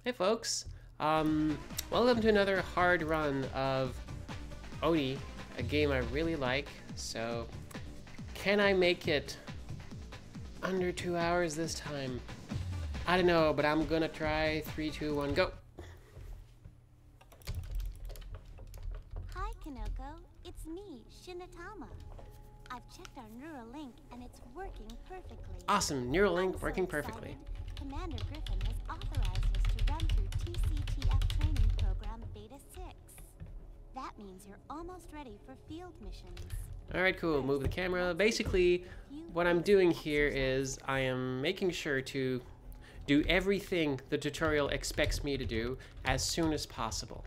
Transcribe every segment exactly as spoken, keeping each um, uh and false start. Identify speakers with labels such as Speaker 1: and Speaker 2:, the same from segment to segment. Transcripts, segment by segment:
Speaker 1: Hey folks, um, welcome to another hard run of Oni, a game I really like. So, can I make it under two hours this time? I don't know, but I'm gonna try. Three, two, one, go.
Speaker 2: Hi, Kanoko. It's me, Shinatama. I've checked our Neuralink and it's working perfectly.
Speaker 1: Awesome, Neuralink
Speaker 2: I'm so
Speaker 1: working
Speaker 2: excited.
Speaker 1: perfectly.
Speaker 2: Commander Griffin has authorized us to run through T C T F training program Beta six. That means you're almost ready for field missions.
Speaker 1: Alright, cool. Move the camera. Basically, what I'm doing here is I am making sure to do everything the tutorial expects me to do as soon as possible.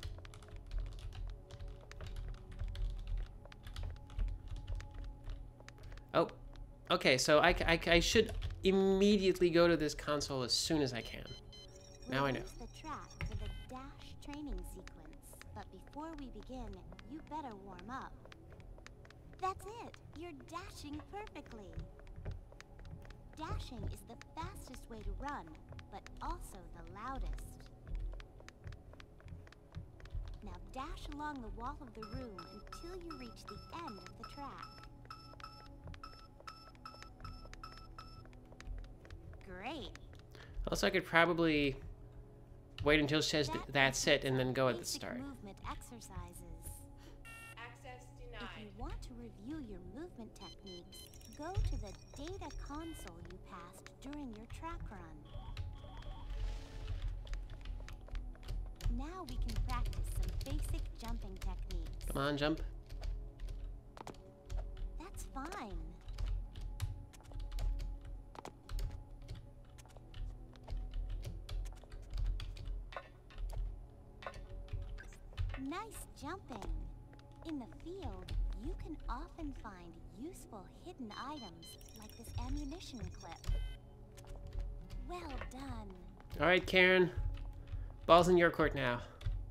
Speaker 1: Oh, okay, so I, I, I should immediately go to this console as soon as I can. Now I know.
Speaker 2: We'll use the track for the dash training sequence, but before we begin, you better warm up. That's it! You're dashing perfectly! Dashing is the fastest way to run, but also the loudest. Now dash along the wall of the room until you reach the end of the track. Great!
Speaker 1: Also, I could probably wait until she says th that's it and then go at the
Speaker 2: Basic
Speaker 1: start.
Speaker 2: movement exercises.
Speaker 3: Access
Speaker 2: If
Speaker 3: denied.
Speaker 2: you want to review your movement techniques, go to the data console you passed during your track run. Now we can practice some basic jumping techniques.
Speaker 1: Come on, jump.
Speaker 2: That's fine. Nice jumping. In the field, you can often find useful hidden items like this ammunition clip. Well done.
Speaker 1: Alright, Karen. Ball's in your court now.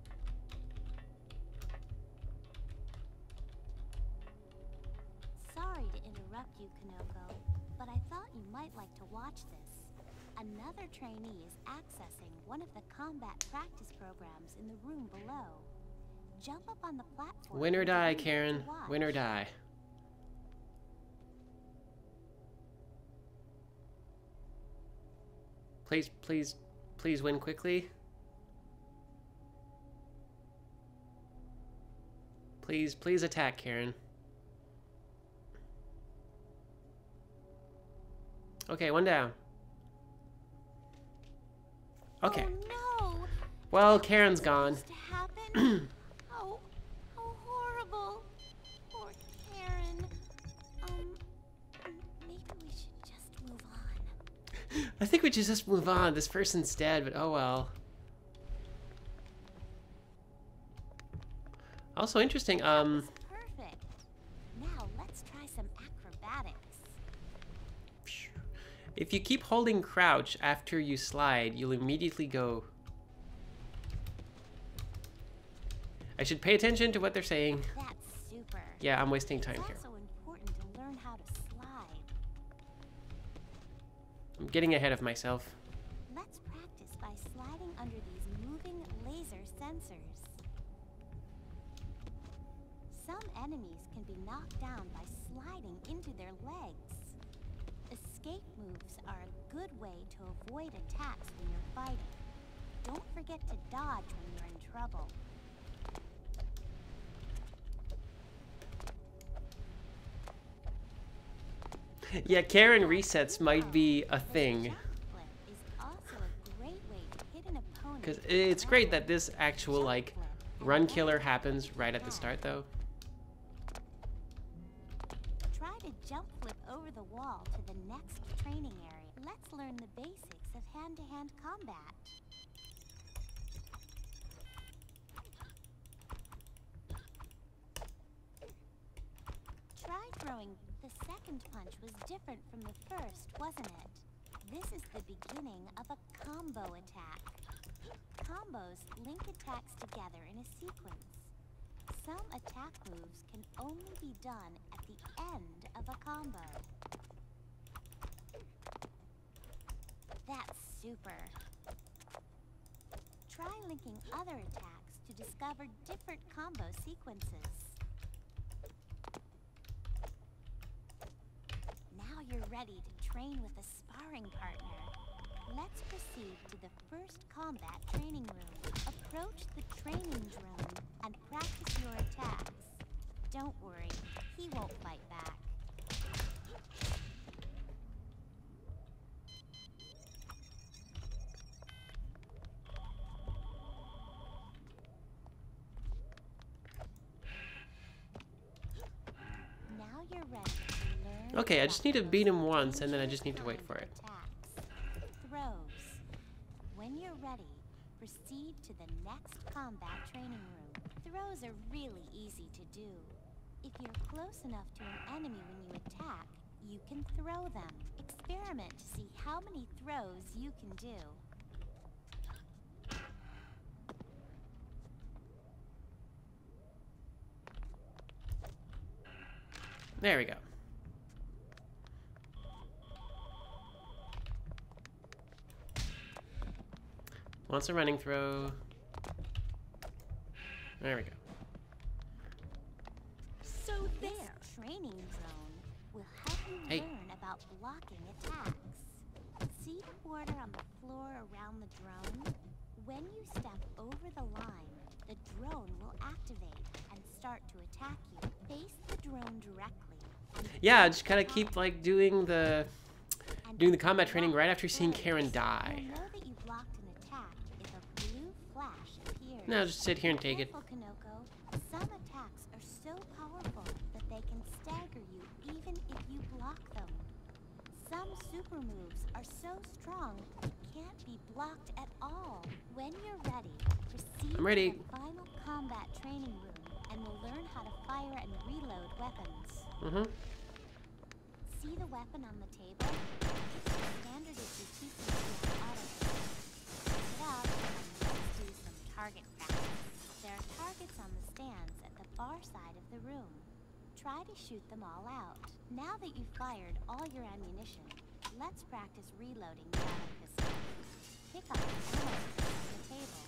Speaker 2: Sorry to interrupt you, Kanoko, but I thought you might like to watch this. Another trainee is accessing one of the combat practice programs in the room below. Jump up on the platform.
Speaker 1: Win or
Speaker 2: and
Speaker 1: die,
Speaker 2: begin to
Speaker 1: Karen.
Speaker 2: watch.
Speaker 1: Win or die. Please, please, please win quickly. Please, please attack, Karen. Okay, one down. Okay.
Speaker 2: Oh no!
Speaker 1: Well, Karen's gone.
Speaker 2: Supposed to happen? Oh, how horrible! Poor Karen. Um, maybe we should just move on.
Speaker 1: I think we should just move on. This person's dead, but oh well. Also interesting, um...
Speaker 2: That was perfect. Now let's try some acrobatics.
Speaker 1: if you keep holding crouch after you slide, you'll immediately go... I should pay attention to what they're saying.
Speaker 2: That's super.
Speaker 1: Yeah, I'm wasting time
Speaker 2: It's
Speaker 1: here.
Speaker 2: also important to learn how to slide.
Speaker 1: I'm getting ahead of myself.
Speaker 2: Let's practice by sliding under these moving laser sensors. Some enemies can be knocked down by sliding into their legs. Escape moves are a good way to avoid attacks when you're fighting. Don't forget to dodge when you're in trouble.
Speaker 1: Yeah, Karen resets might be a thing.
Speaker 2: Jump flip is also a great way to hit an opponent.
Speaker 1: Because
Speaker 2: with
Speaker 1: it's
Speaker 2: a
Speaker 1: great
Speaker 2: weapon.
Speaker 1: that this actual,
Speaker 2: Jump
Speaker 1: like,
Speaker 2: flip and
Speaker 1: run
Speaker 2: then
Speaker 1: killer
Speaker 2: tap
Speaker 1: happens
Speaker 2: with
Speaker 1: right
Speaker 2: your
Speaker 1: at the
Speaker 2: pad.
Speaker 1: start, though.
Speaker 2: Try to jump flip over the wall to the next training area. Let's learn the basics of hand-to-hand combat. Try throwing. The second punch was different from the first, wasn't it? This is the beginning of a combo attack. Combos link attacks together in a sequence. Some attack moves can only be done at the end of a combo. That's super. linking other attacks to discover different combo sequences. Now you're ready to train with a sparring partner. Let's proceed to the first combat training room. Approach the training drone and practice your attacks. Don't worry, he won't fight back. Now you're ready to learn.
Speaker 1: Okay, I just need to beat him once, and then I just need to wait for it.
Speaker 2: Throws. When you're ready, proceed to the next combat training room. Throws are really easy to do. If you're close enough to an enemy when you attack, you can throw them. Experiment to see how many throws you can do.
Speaker 1: There we go. Wants a running throw. There we go.
Speaker 2: So there. This training drone will help you
Speaker 1: Hey.
Speaker 2: learn about blocking attacks. See the border on the floor around the drone? When you step over the line, the drone will activate and start to attack you. Face the drone directly.
Speaker 1: Yeah, just kind of keep like doing the doing the combat training right after seeing Karen die.
Speaker 2: You'll know that you blocked an attack if a blue flash appears.
Speaker 1: Now just sit here and take it.
Speaker 2: Careful, Kanoko. Some attacks are so powerful that they can stagger you even if you block them. Some super moves are so strong they can't be blocked at all. When you're ready, proceed
Speaker 1: I'm ready.
Speaker 2: to the final combat training room and will learn how to fire and reload weapons.
Speaker 1: Mm-hmm.
Speaker 2: See the weapon on the table? Standard is your T C C auto. Pick it up and let's do some target practice. There are targets on the stands at the far side of the room. Try to shoot them all out. Now that you've fired all your ammunition, let's practice reloading the auto pistol. Pick up the ammo on the table.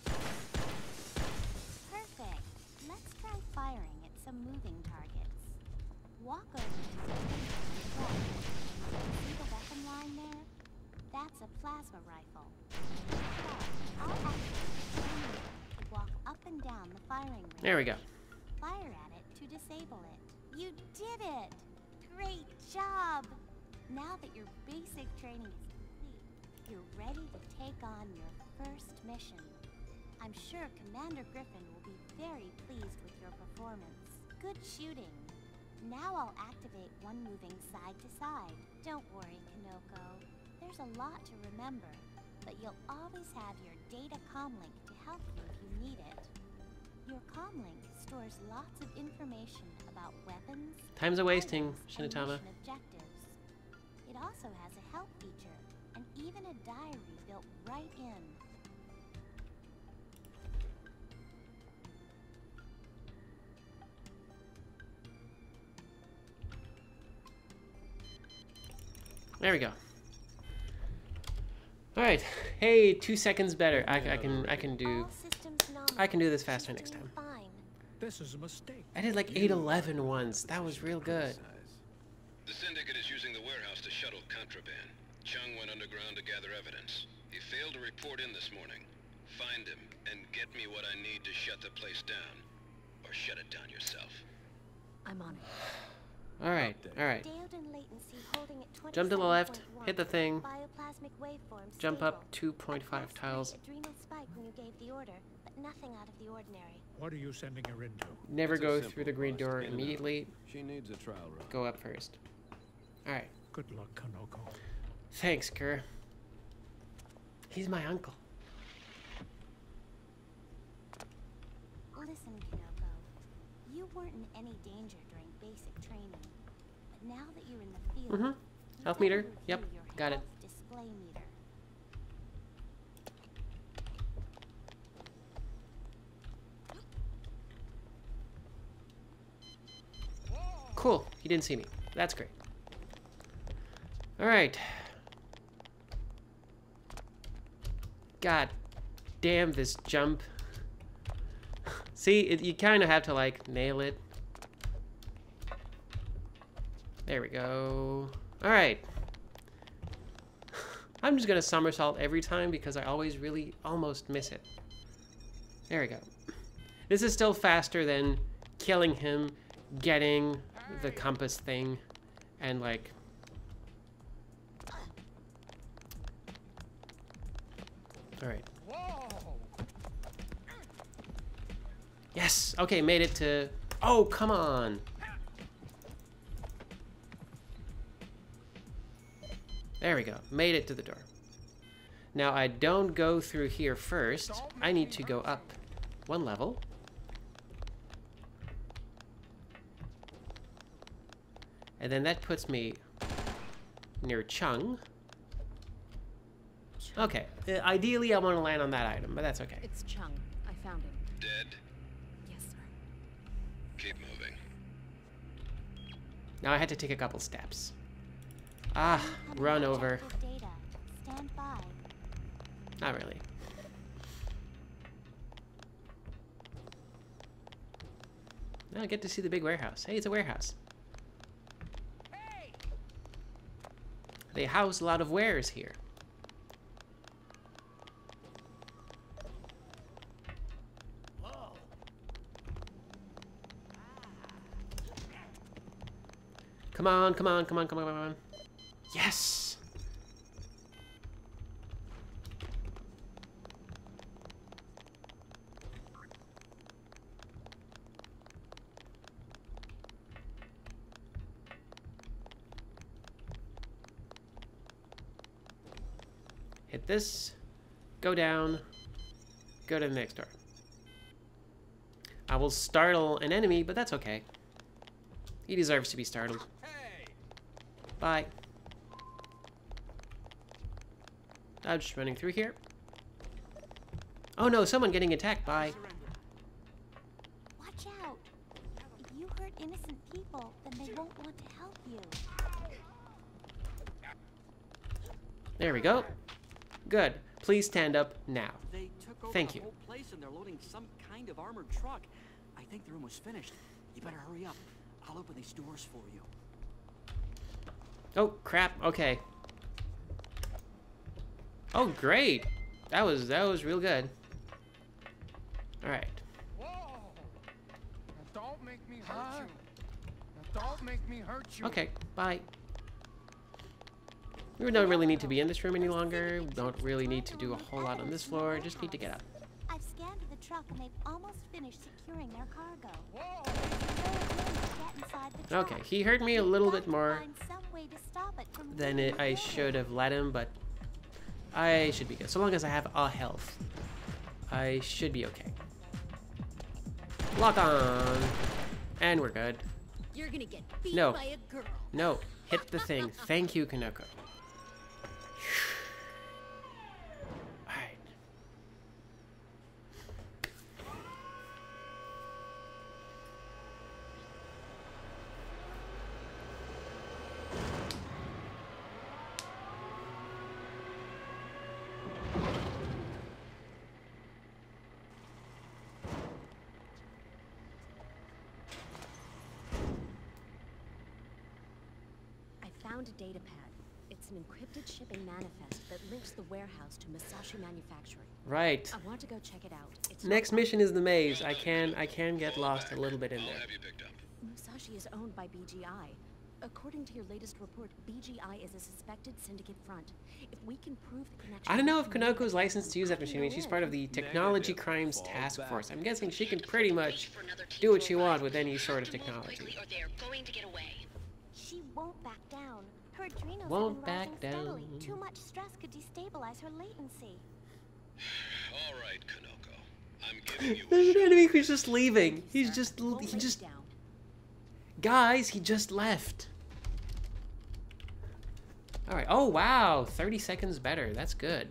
Speaker 2: Perfect. Let's try firing at some moving targets. Walk over to the left. See the weapon line there? That's a plasma rifle. I'll activate the training to walk up and down the firing range.
Speaker 1: There we go.
Speaker 2: Fire at it to disable it. You did it! Great job! Now that your basic training is complete, you're ready to take on your first mission. I'm sure Commander Griffin will be very pleased with your performance. Good shooting. Now I'll activate one moving side to side. Don't worry, Kanoko. There's a lot to remember, but you'll always have your data comlink to help you if you need it. Your comlink stores lots of information about weapons,
Speaker 1: Time's a wasting,
Speaker 2: items, and
Speaker 1: Shinatama.
Speaker 2: mission objectives. It also has a help feature and even a diary built right in.
Speaker 1: There we go. All right. Hey, two seconds better. I, I can I can do
Speaker 2: All systems nominal.
Speaker 1: I can do this faster next time.
Speaker 2: Fine.
Speaker 3: This is a mistake.
Speaker 1: I did like eight eleven once. That was real good.
Speaker 4: The syndicate is using the warehouse to shuttle contraband. Chung went underground to gather evidence. He failed to report in this morning. Find him and get me what I need to shut the place down. Or shut it down yourself.
Speaker 5: I'm on it.
Speaker 1: All right. All right.
Speaker 2: Diode latency holding at
Speaker 1: Jump to the left.
Speaker 2: twenty-seven point one.
Speaker 1: Hit the thing.
Speaker 2: Bioplasmic waveform
Speaker 1: Jump
Speaker 2: stable.
Speaker 1: up two point five
Speaker 2: At
Speaker 1: tiles.
Speaker 2: first, adrenal spike when you gave the order, but nothing out of the ordinary.
Speaker 3: What are you sending her into?
Speaker 1: Never
Speaker 4: It's a
Speaker 1: go
Speaker 4: simple
Speaker 1: through the green
Speaker 4: bust,
Speaker 1: door
Speaker 4: in and out.
Speaker 1: immediately.
Speaker 4: She needs a trial run.
Speaker 1: Go up first. All right.
Speaker 3: Good luck, Kanoko.
Speaker 1: Thanks, Kerr. He's my uncle.
Speaker 2: Listen, Kanoko. You weren't in any danger during basic training, but now that you're in the field,
Speaker 1: Mm-hmm.
Speaker 2: you
Speaker 1: Health
Speaker 2: better
Speaker 1: meter.
Speaker 2: review
Speaker 1: Yep.
Speaker 2: your
Speaker 1: Got it.
Speaker 2: health display meter.
Speaker 1: Cool. He didn't see me. That's great. All right. God. damn this jump. See, it, you kind of have to like nail it. There we go. All right. I'm just gonna somersault every time because I always really almost miss it. There we go. This is still faster than killing him, getting the compass thing, and like... Alright. Yes! Okay, made it to... Oh, come on! There we go. Made it to the door. Now, I don't go through here first. I need to go up one level. And then that puts me near Chung. Okay. Uh, ideally, I want to land on that item, but that's okay.
Speaker 5: It's Chung. I found him.
Speaker 4: Dead?
Speaker 5: Yes, sir.
Speaker 4: Keep moving.
Speaker 1: Now I had to take a couple steps. Ah, run over.
Speaker 2: Data. Stand by.
Speaker 1: Not really. Now I get to see the big warehouse. Hey, it's a warehouse.
Speaker 6: Hey!
Speaker 1: They house a lot of wares here.
Speaker 6: Whoa.
Speaker 1: Come on, come on, come on, come on, come on. Yes! Hit this, go down, go to the next door. I will startle an enemy, but that's okay. He deserves to be startled.
Speaker 6: Hey!
Speaker 1: Bye. I'm just running through here. Oh no, someone getting attacked. Bye.
Speaker 2: Watch out. If you hurt innocent people, then they won't want to help you.
Speaker 1: There we go. Good. Please stand up now.
Speaker 7: They took over
Speaker 1: Thank
Speaker 7: the
Speaker 1: you.
Speaker 7: whole place and they're loading some kind of armored truck. I think they're almost finished. You better hurry up. I'll open these doors for you.
Speaker 1: Oh crap. Okay. Oh great. That was that was real good. All right.
Speaker 6: Whoa! Now don't make me hurt you. Now don't make me hurt you.
Speaker 1: Okay. Bye. We don't really need to be in this room any longer. We don't really need to do a whole lot on this floor. Just need to get up.
Speaker 2: I've scanned the truck and they've almost finished securing their cargo.
Speaker 6: Whoa!
Speaker 2: Get inside the truck.
Speaker 1: Okay. He hurt me a little bit
Speaker 2: We've got to
Speaker 1: more
Speaker 2: find some way to stop it from
Speaker 1: than
Speaker 2: leaving
Speaker 1: it, I
Speaker 2: the
Speaker 1: should
Speaker 2: building.
Speaker 1: have let him, but I should be good. So long as I have a health, I should be okay. Lock on. And we're good.
Speaker 5: You're gonna get beat
Speaker 1: No.
Speaker 5: by a girl.
Speaker 1: No. Hit the thing. Thank you, Kanoko. Alright.
Speaker 5: I found a data pad. It's an encrypted shipping manifest that links the warehouse to Masashi Manufacturing.
Speaker 1: Right.
Speaker 5: I want to go check it out. It's
Speaker 1: Next
Speaker 5: not-
Speaker 1: mission is the maze. I can I can get lost a little bit in
Speaker 4: I'll
Speaker 1: there.
Speaker 4: have you picked up.
Speaker 5: Musashi is owned by B G I. According to your latest report, B G I is a suspected syndicate front. If we can prove the connection...
Speaker 1: I don't know if
Speaker 5: we can
Speaker 1: Kanoko is licensed to use that machinery. She's part of the Technology Crimes Task Force. I'm guessing she can pretty much do what she wants with any sort of technology.
Speaker 8: Or they are going to get away.
Speaker 2: She won't back down. Her adrenals
Speaker 1: Won't
Speaker 2: have been rising
Speaker 1: back down.
Speaker 2: steadily. Too much stress could destabilize her latency.
Speaker 4: All right, Kanoko. I'm giving you a
Speaker 1: There's an
Speaker 4: shot.
Speaker 1: enemy who's just leaving. He's just
Speaker 5: Won't
Speaker 1: he
Speaker 5: lay
Speaker 1: just
Speaker 5: down.
Speaker 1: guys, he just left. All right. Oh wow, thirty seconds better. That's good.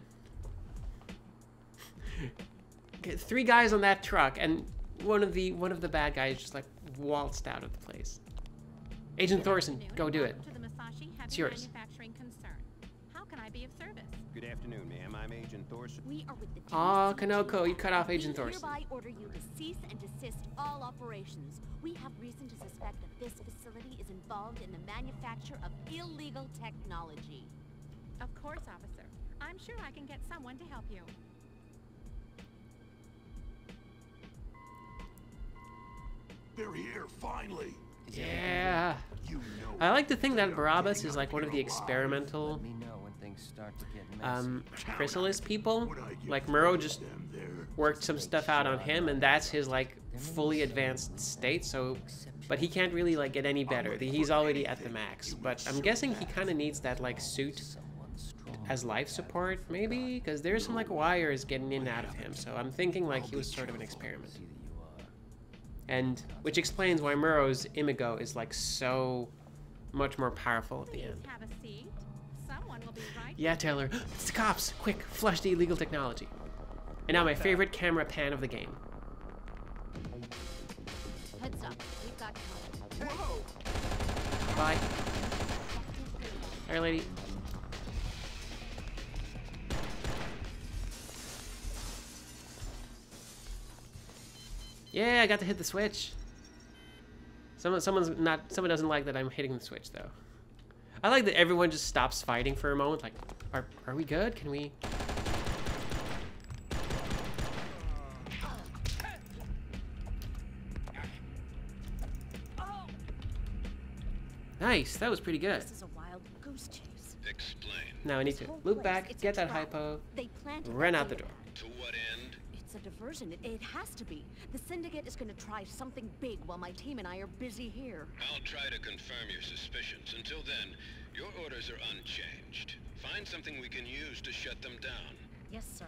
Speaker 1: Get three guys on that truck, and one of the one of the bad guys just like waltzed out of the place. Agent Thorson, go do it.
Speaker 9: To the Masashi Heavy
Speaker 1: It's yours.
Speaker 9: Manufacturing Concern. How can I be of service?
Speaker 8: Good afternoon, ma'am. I'm Agent Thorson.
Speaker 5: We are with the
Speaker 1: Aw,
Speaker 5: D C
Speaker 1: Kanoko, you
Speaker 5: G.
Speaker 1: cut off Agent
Speaker 5: We
Speaker 1: Thorson.
Speaker 5: hereby order you to cease and desist all operations. We have reason to suspect that this facility is involved in the manufacture of illegal technology.
Speaker 9: Of course, officer. I'm sure I can get someone to help you.
Speaker 10: They're here, finally.
Speaker 1: Yeah.
Speaker 10: You know
Speaker 1: I like to think that
Speaker 10: they are
Speaker 1: Barabbas
Speaker 10: getting
Speaker 1: is
Speaker 10: out
Speaker 1: like one of the
Speaker 10: here alive.
Speaker 1: experimental
Speaker 8: Let me know when things start to get messy.
Speaker 1: um, chrysalis people.
Speaker 10: What I get
Speaker 1: Like
Speaker 10: from
Speaker 1: Muro just
Speaker 10: them there.
Speaker 1: worked some stuff out on him, and that's his like fully advanced state. So, but he can't really like get any better. He's already at the max. But I'm guessing he kind of needs that like suit as life support, maybe, because there's some like wires getting in and out of him. So I'm thinking like he was sort of an experiment. And which explains why Muro's Imago is like so much more powerful at the end.
Speaker 9: Have a seat. Someone will be right.
Speaker 1: Yeah, Taylor, it's the cops! Quick, flush the illegal technology. And now my favorite camera pan of the game.
Speaker 5: Heads up, we've got company.
Speaker 1: Bye. Hi, lady. Yeah, I got to hit the switch. Someone, someone's not. Someone doesn't like that I'm hitting the switch, though. I like that everyone just stops fighting for a moment. Like, are are we good? Can we? Nice. That was pretty good.
Speaker 5: This is a wild goose chase.
Speaker 4: Explain.
Speaker 1: Now I need to
Speaker 5: This whole
Speaker 1: loop
Speaker 5: place,
Speaker 1: back,
Speaker 5: it's a
Speaker 1: get that
Speaker 5: trap.
Speaker 1: hypo,
Speaker 5: They planted
Speaker 1: run
Speaker 5: that
Speaker 1: out the
Speaker 5: data
Speaker 1: door.
Speaker 5: pad.
Speaker 4: To what end?
Speaker 5: It's a diversion. It, it has to be. The Syndicate is going to try something big while my team and I are busy here.
Speaker 4: I'll try to confirm your suspicions. Until then, your orders are unchanged. Find something we can use to shut them down.
Speaker 5: Yes, sir.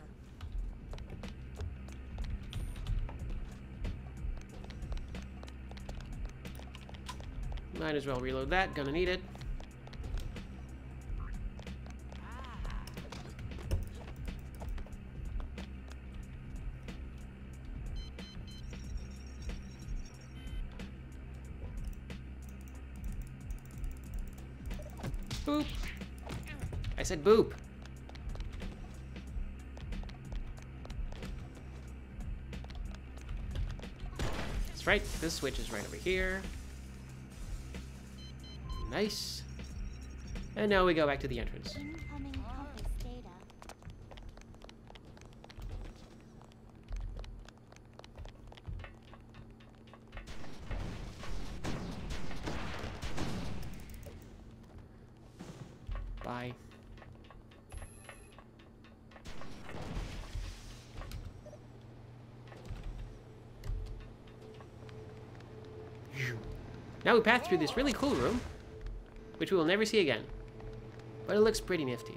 Speaker 1: Might as well reload that. Gonna need it. Boop. I said boop. That's right. This switch is right over here. Nice. And now we go back to the entrance.
Speaker 2: Incoming compass data.
Speaker 1: Bye. Now we pass through this really cool room, which we will never see again. But it looks pretty nifty.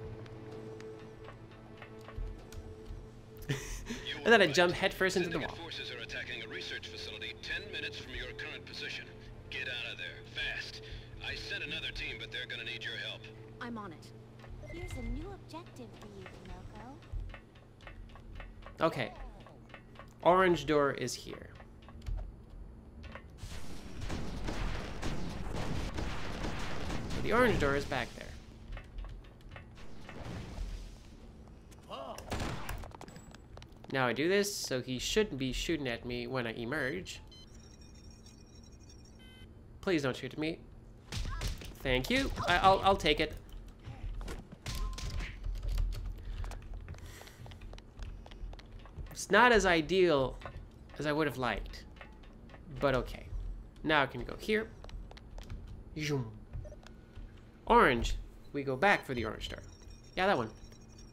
Speaker 1: And then I jump headfirst into the wall.
Speaker 4: Syndicate forces are attacking a research facility ten minutes from your current position. Get out of there, fast. I sent another team, but they're gonna need your help.
Speaker 5: I'm on it.
Speaker 2: Here's a new objective for you, Pinocchio.
Speaker 1: Okay. Orange door is here. The orange door is back there. Now I do this, so he shouldn't be shooting at me when I emerge. Please don't shoot at me. Thank you. I, I'll, I'll take it. It's not as ideal as I would have liked, but okay. Now I can go here. Zoom. Orange. We go back for the orange star. Yeah, that one.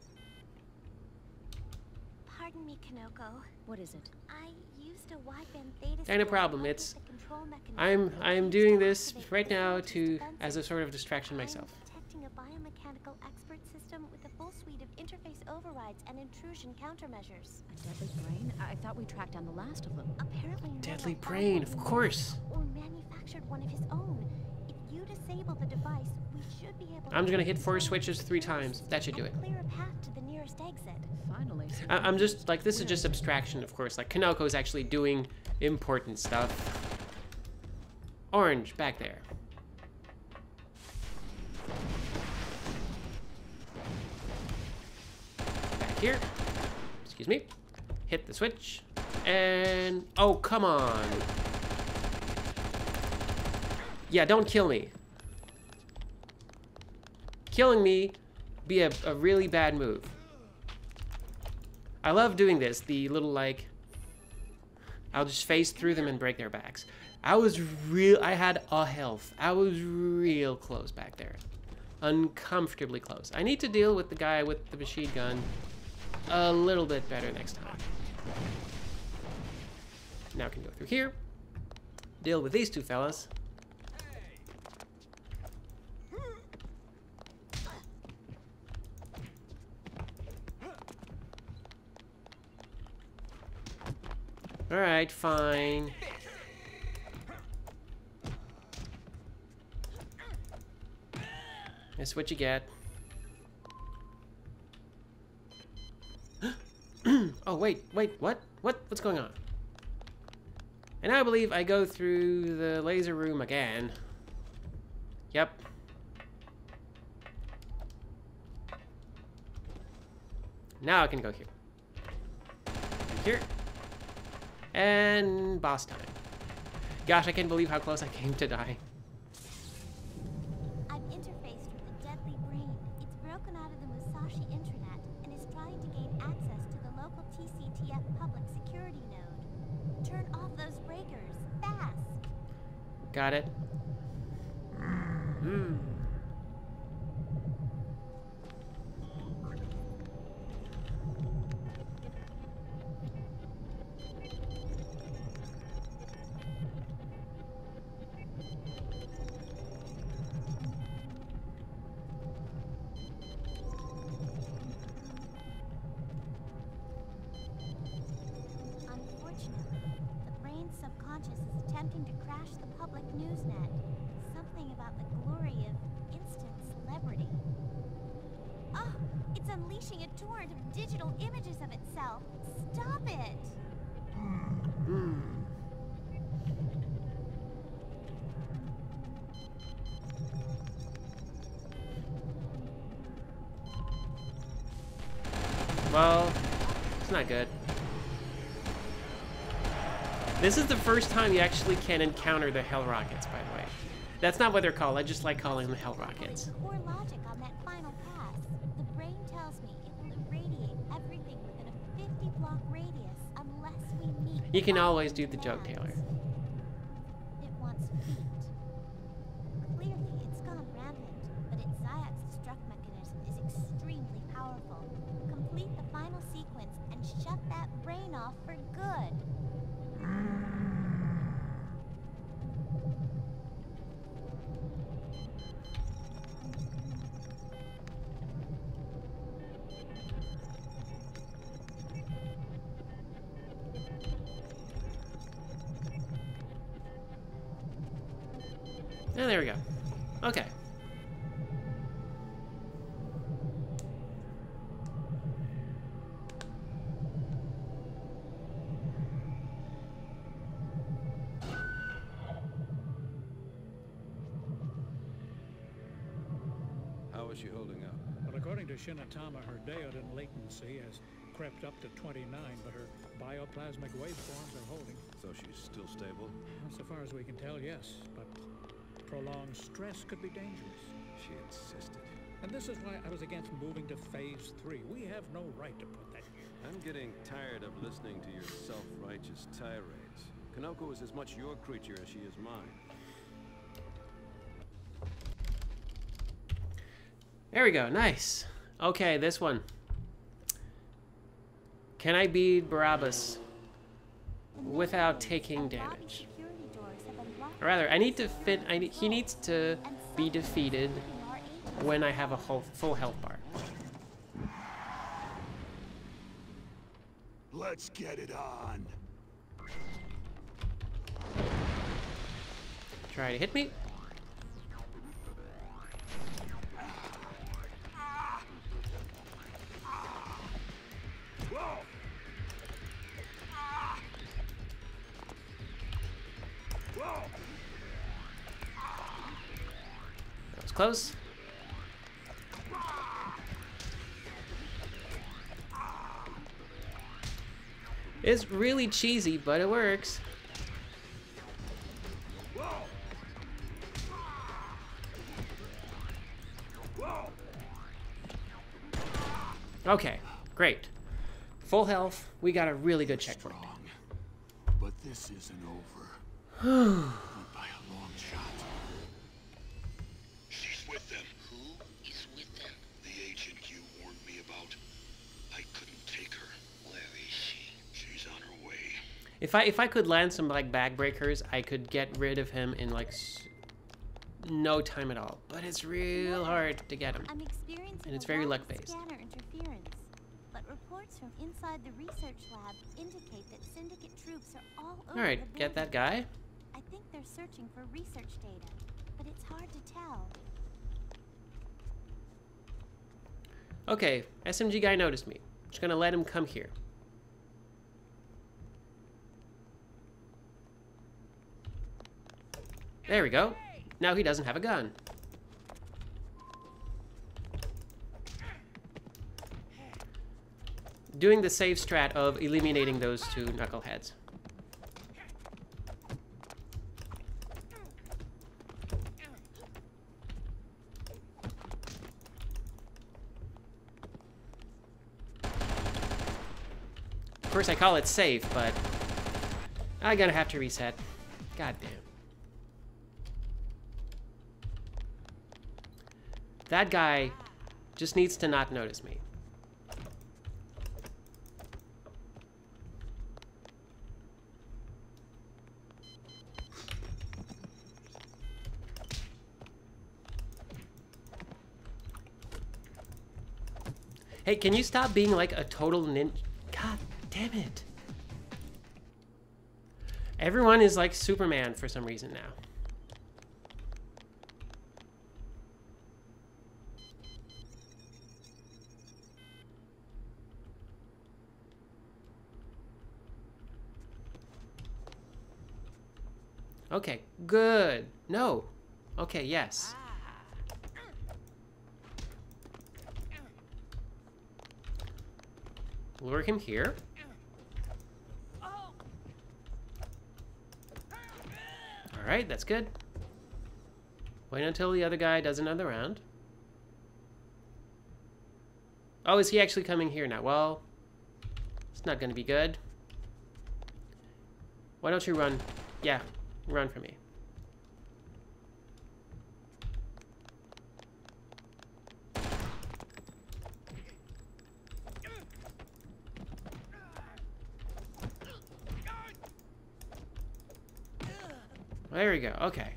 Speaker 2: Pardon me, Kanoko.
Speaker 5: What is it?
Speaker 2: I used a wideband theta
Speaker 1: Ain't a
Speaker 2: scope
Speaker 1: problem.
Speaker 2: along
Speaker 1: It's
Speaker 2: with the control mechanism
Speaker 1: I'm
Speaker 2: that
Speaker 1: I'm
Speaker 2: used
Speaker 1: doing
Speaker 2: to
Speaker 1: this
Speaker 2: activate
Speaker 1: right
Speaker 2: the
Speaker 1: now
Speaker 2: Syndicate
Speaker 1: to
Speaker 2: defenses.
Speaker 1: as a sort of distraction myself.
Speaker 2: I'm detecting a biomechanical expert system with a full suite of interface overrides and intrusion countermeasures.
Speaker 5: A deadly brain? I thought we tracked down the last of them.
Speaker 2: Apparently,
Speaker 1: Deadly
Speaker 2: Noah
Speaker 1: brain,
Speaker 2: followed
Speaker 1: of
Speaker 2: me
Speaker 1: course.
Speaker 2: Or manufactured one of his own. If you disable the device, we should be able.
Speaker 1: I'm
Speaker 2: to
Speaker 1: just gonna hit four
Speaker 2: control
Speaker 1: switches three
Speaker 2: secure
Speaker 1: times. That should do it.
Speaker 2: and clear a path to the nearest exit.
Speaker 5: Finally.
Speaker 1: I, I'm just like this is just abstraction, of course. Like Kanoko's actually doing important stuff. Orange back there. here. Excuse me. Hit the switch. And... oh, come on. Yeah, don't kill me. Killing me be a, a really bad move. I love doing this. The little, like... I'll just phase through them and break their backs. I was real... I had a health. I was real close back there. Uncomfortably close. I need to deal with the guy with the machine gun a little bit better next time. Now I can go through here. Deal with these two fellas. Alright, fine. That's what you get. Oh, wait, wait, what? What? What's going on? And I believe I go through the laser room again. Yep. Now I can go here. Here. And boss time. Gosh, I can't believe how close I came to die.
Speaker 2: I've interfaced with the deadly brain. It's broken out of the Musashi intranet and is trying to gain access to the local T C T F public security node. Turn off those breakers, fast!
Speaker 1: Got it. Hmm.
Speaker 2: Unfortunately, the brain's subconscious is attempting to crash the public newsnet. Something about the glory of instant celebrity. Oh, it's unleashing a torrent of digital images of itself. Stop it!
Speaker 1: Hmm. Well, it's not good. This is the first time you actually can encounter the Hell Rockets, by the way. That's not what they're called. I just like calling them Hell Rockets.
Speaker 2: Core logic on that final pass. The brain tells me it will irradiate everything within a fifty block radius unless we meet.
Speaker 1: You can always do the joke, Taylor.
Speaker 2: It wants feet. Clearly, it's gone rampant, but its Zayak's destruct mechanism is extremely powerful. Complete the final sequence and shut that brain off for good.
Speaker 1: And there we go. Okay.
Speaker 4: How is she holding up?
Speaker 3: Well, according to Shinatama, her diode latency has crept up to twenty-nine, but her bioplasmic waveforms are holding.
Speaker 4: So she's still stable?
Speaker 3: Well, so far as we can tell, yes, but prolonged stress could be dangerous.
Speaker 4: She insisted.
Speaker 3: And this is why I was against moving to phase three. We have no right to put that here.
Speaker 4: I'm getting tired of listening to your self-righteous tirades. Kanoko is as much your creature as she is mine.
Speaker 1: There we go. Nice. Okay, this one. Can I beat Barabbas without taking damage? Or rather, I need to fit. I need, he needs to be defeated when I have a whole, full health bar.
Speaker 10: Let's get it on.
Speaker 1: Try to hit me. That was close. It's really cheesy, but it works. Okay, great. Full health. We got a really good checkpoint.
Speaker 10: Strong, but this isn't over. Not by a long shot. She's with them.
Speaker 4: Who is with them?
Speaker 10: The agent you warned me about. I couldn't take her.
Speaker 4: Where is she?
Speaker 10: She's on her way.
Speaker 1: If I if I could land some like backbreakers, I could get rid of him in like s no time at all. But it's real hard to get him.
Speaker 2: I'm experiencing
Speaker 1: And it's
Speaker 2: a
Speaker 1: very
Speaker 2: lot of
Speaker 1: luck-based.
Speaker 2: scanner interference, but reports from inside the research lab indicate that Syndicate troops are all over
Speaker 1: All right,
Speaker 2: the
Speaker 1: get that
Speaker 2: building.
Speaker 1: guy.
Speaker 2: I think they're searching for research data, but it's hard to tell.
Speaker 1: Okay, S M G guy noticed me. Just gonna let him come here. There we go. Now he doesn't have a gun. Doing the safe strat of eliminating those two knuckleheads. Of course, I call it safe, but I'm gonna have to reset. God damn. That guy just needs to not notice me. Hey, can you stop being like a total ninja? God damn it. Everyone is like Superman for some reason now. Okay, good. No. Okay, yes. Lure him here. Alright, that's good. Wait until the other guy does another round. Oh, is he actually coming here now? Well, it's not going to be good. Why don't you run? Yeah, run for me. There we go. Okay.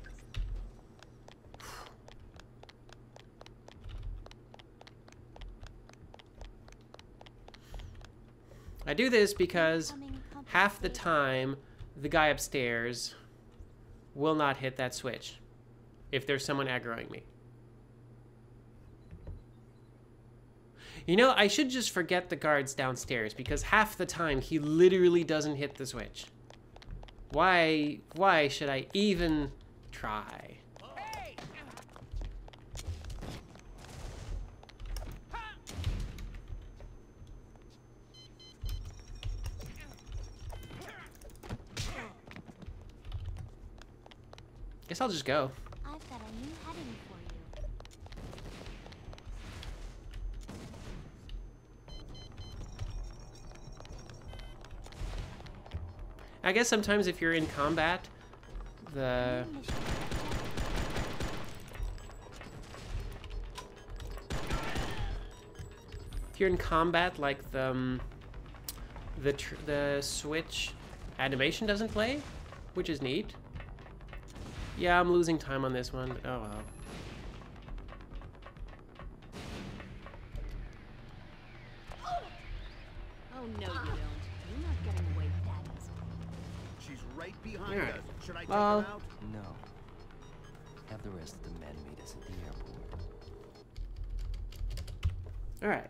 Speaker 1: I do this because half the time the guy upstairs will not hit that switch if there's someone aggroing me. You know, I should just forget the guards downstairs because half the time he literally doesn't hit the switch. Why, why should I even try?
Speaker 6: Hey!
Speaker 1: Guess I'll just go.
Speaker 2: I've got a new heading for you.
Speaker 1: I guess sometimes if you're in combat, the...
Speaker 2: New mission.
Speaker 1: If you're in combat, like the... Um, the, tr the switch animation doesn't play, which is neat. Yeah, I'm losing time on this one, but oh well.
Speaker 5: Oh, no, you don't. You're not getting away that easily.
Speaker 8: She's right behind
Speaker 1: Alright.
Speaker 8: us. Should I take
Speaker 1: Well-
Speaker 8: her out?
Speaker 11: No. Have the rest of the men meet us at the airport.
Speaker 1: Alright.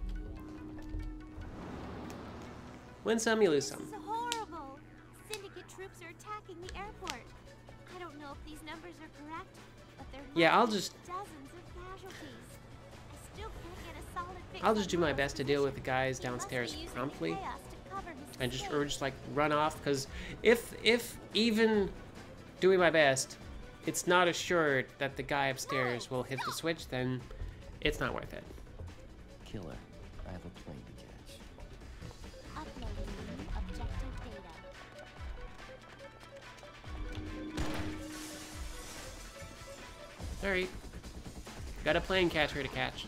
Speaker 1: Win some, you lose
Speaker 2: This
Speaker 1: some.
Speaker 2: is horrible. Syndicate troops are attacking the airport. I don't know if these numbers are correct, but there
Speaker 1: Yeah, I'll
Speaker 2: must be
Speaker 1: just-
Speaker 2: dozens of casualties. I still can't get a solid fix
Speaker 1: I'll
Speaker 2: on
Speaker 1: just do my
Speaker 2: Laura's
Speaker 1: best to deal with the
Speaker 2: position.
Speaker 1: guys
Speaker 2: They must be
Speaker 1: downstairs
Speaker 2: using the
Speaker 1: promptly.
Speaker 2: chaos to
Speaker 1: and just or just like run off, because if if even doing my best, it's not assured that the guy upstairs will hit the switch, then it's not worth it.
Speaker 11: Killer, I have a plane to catch.
Speaker 2: Uploading new objective data.
Speaker 1: Alright. Got a plane catcher to catch.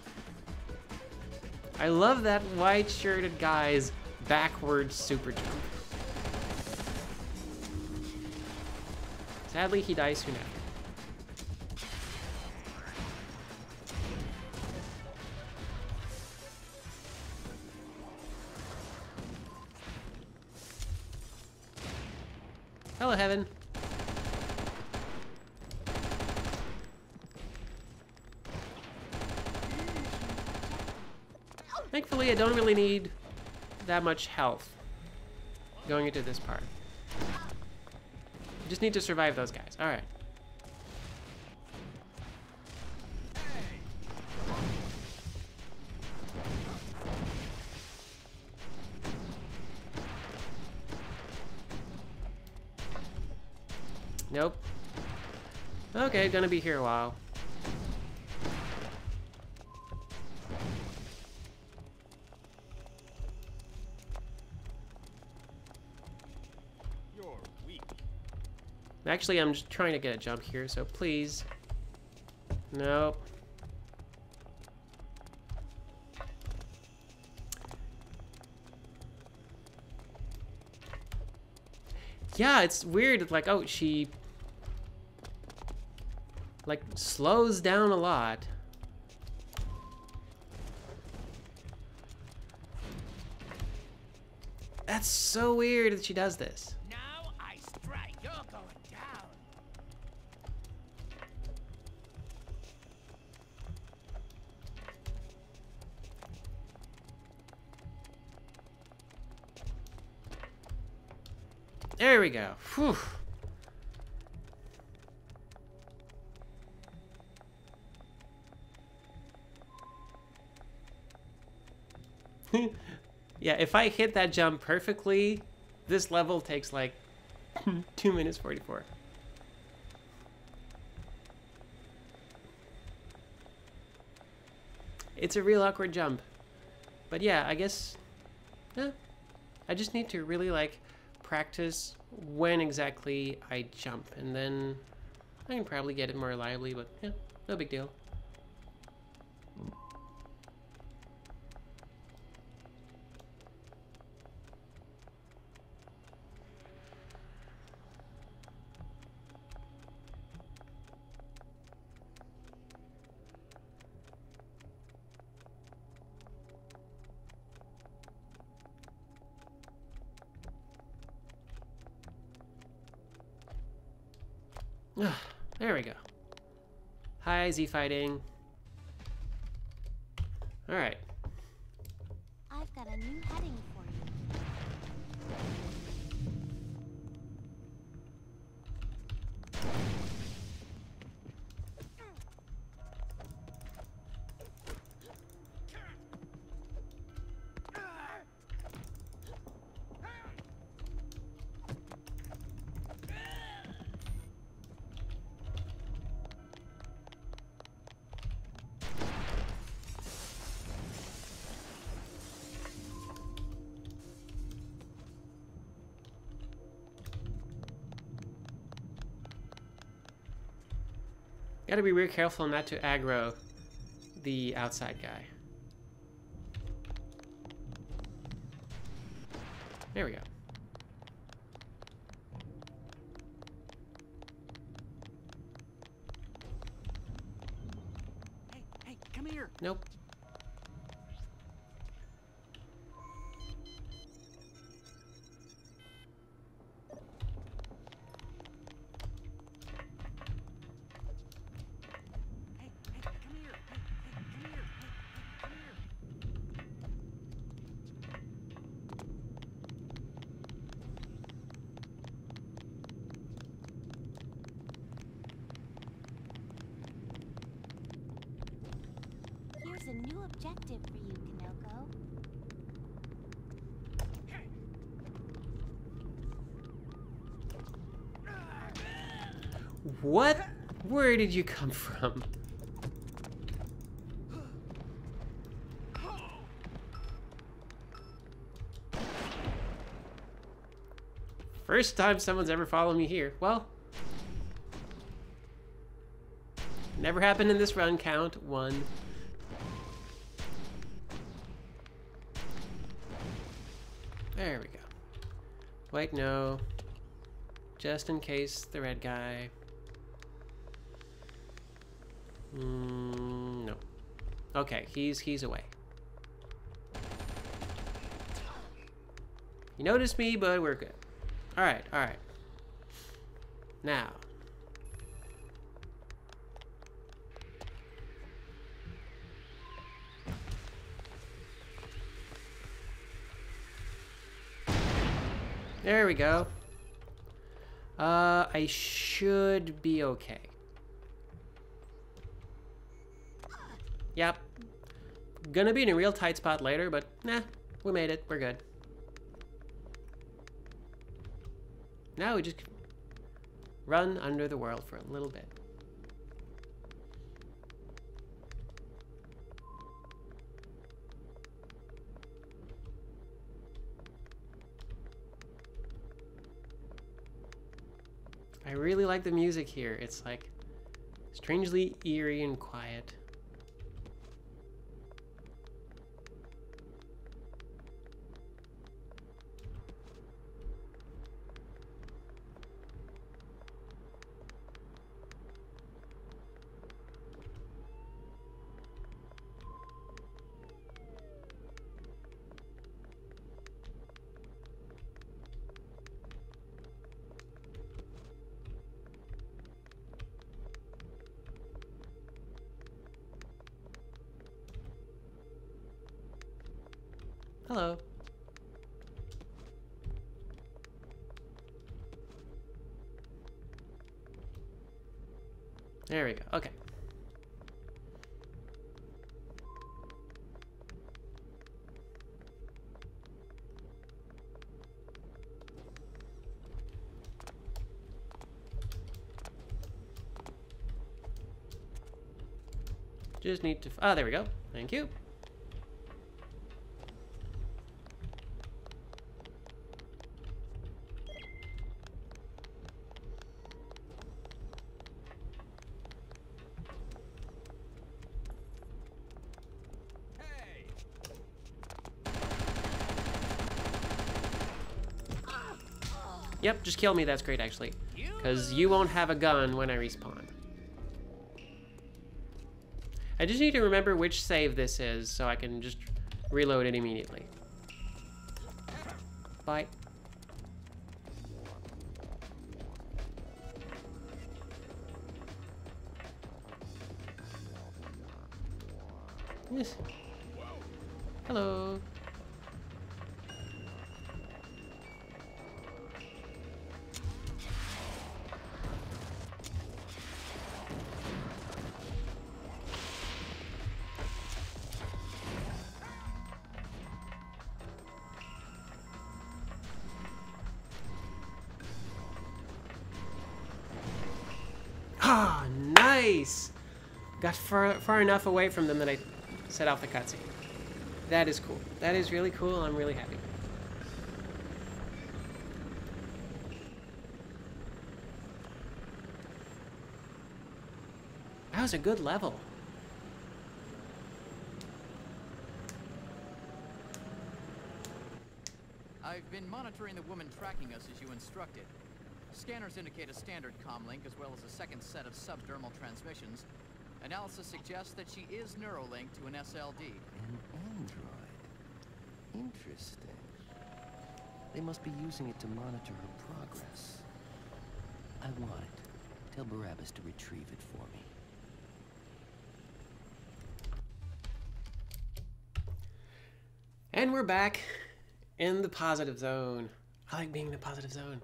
Speaker 1: I love that white-shirted guy's backwards super jump. Sadly, he dies soon after. Hello, Heaven. Thankfully, I don't really need that much health going into this part. I just need to survive those guys. All right. Nope. Okay, gonna be here a while.
Speaker 10: You're weak.
Speaker 1: Actually, I'm just trying to get a jump here, so please. Nope. Yeah, it's weird. It's like, oh, she like slows down a lot. That's so weird that she does this.
Speaker 6: Now I strike. You're going down.
Speaker 1: There we go. Whew. Yeah, if I hit that jump perfectly, this level takes like two minutes forty-four. It's a real awkward jump. But yeah, I guess, yeah, I just need to really like practice when exactly I jump, and then I can probably get it more reliably, but yeah, no big deal. There we go. Hi, Z fighting. All right.
Speaker 2: I've got a new heading for you.
Speaker 1: Gotta be real careful not to aggro the outside guy. There we go.
Speaker 7: Hey, hey, come here.
Speaker 1: Nope.
Speaker 7: Hey, hey, come here. Hey, hey, come here. Hey, hey, come here.
Speaker 2: Here's a new objective for you, Kanoko.
Speaker 1: What? Where did you come from? First time someone's ever followed me here. Well, never happened in this run. Count one. There we go. Wait, no. Just in case the red guy. Mm, no. Okay, he's he's away. You noticed me, but we're good. All right, all right. Now. There we go. Uh, I should be okay. Yep. Gonna be in a real tight spot later, but nah, we made it. We're good. Now we just run under the world for a little bit. I really like the music here. It's like strangely eerie and quiet. Hello. There we go. Okay. Just need to... Ah, there we go. Thank you. Yep, just kill me, that's great actually. Because you won't have a gun when I respawn. I just need to remember which save this is so I can just reload it immediately. Bye. Yes. Hello. Ah, nice! Got far, far enough away from them that I set off the cutscene. That is cool. That is really cool. I'm really happy. That was a good level.
Speaker 12: I've been monitoring the woman tracking us as you instructed. Scanners indicate a standard comm link as well as a second set of subdermal transmissions. Analysis suggests that she is neurolinked to an S L D.
Speaker 11: An android. Interesting. They must be using it to monitor her progress. I want it. Tell Barabbas to retrieve it for me.
Speaker 1: And we're back in the positive zone. I like being in the positive zone.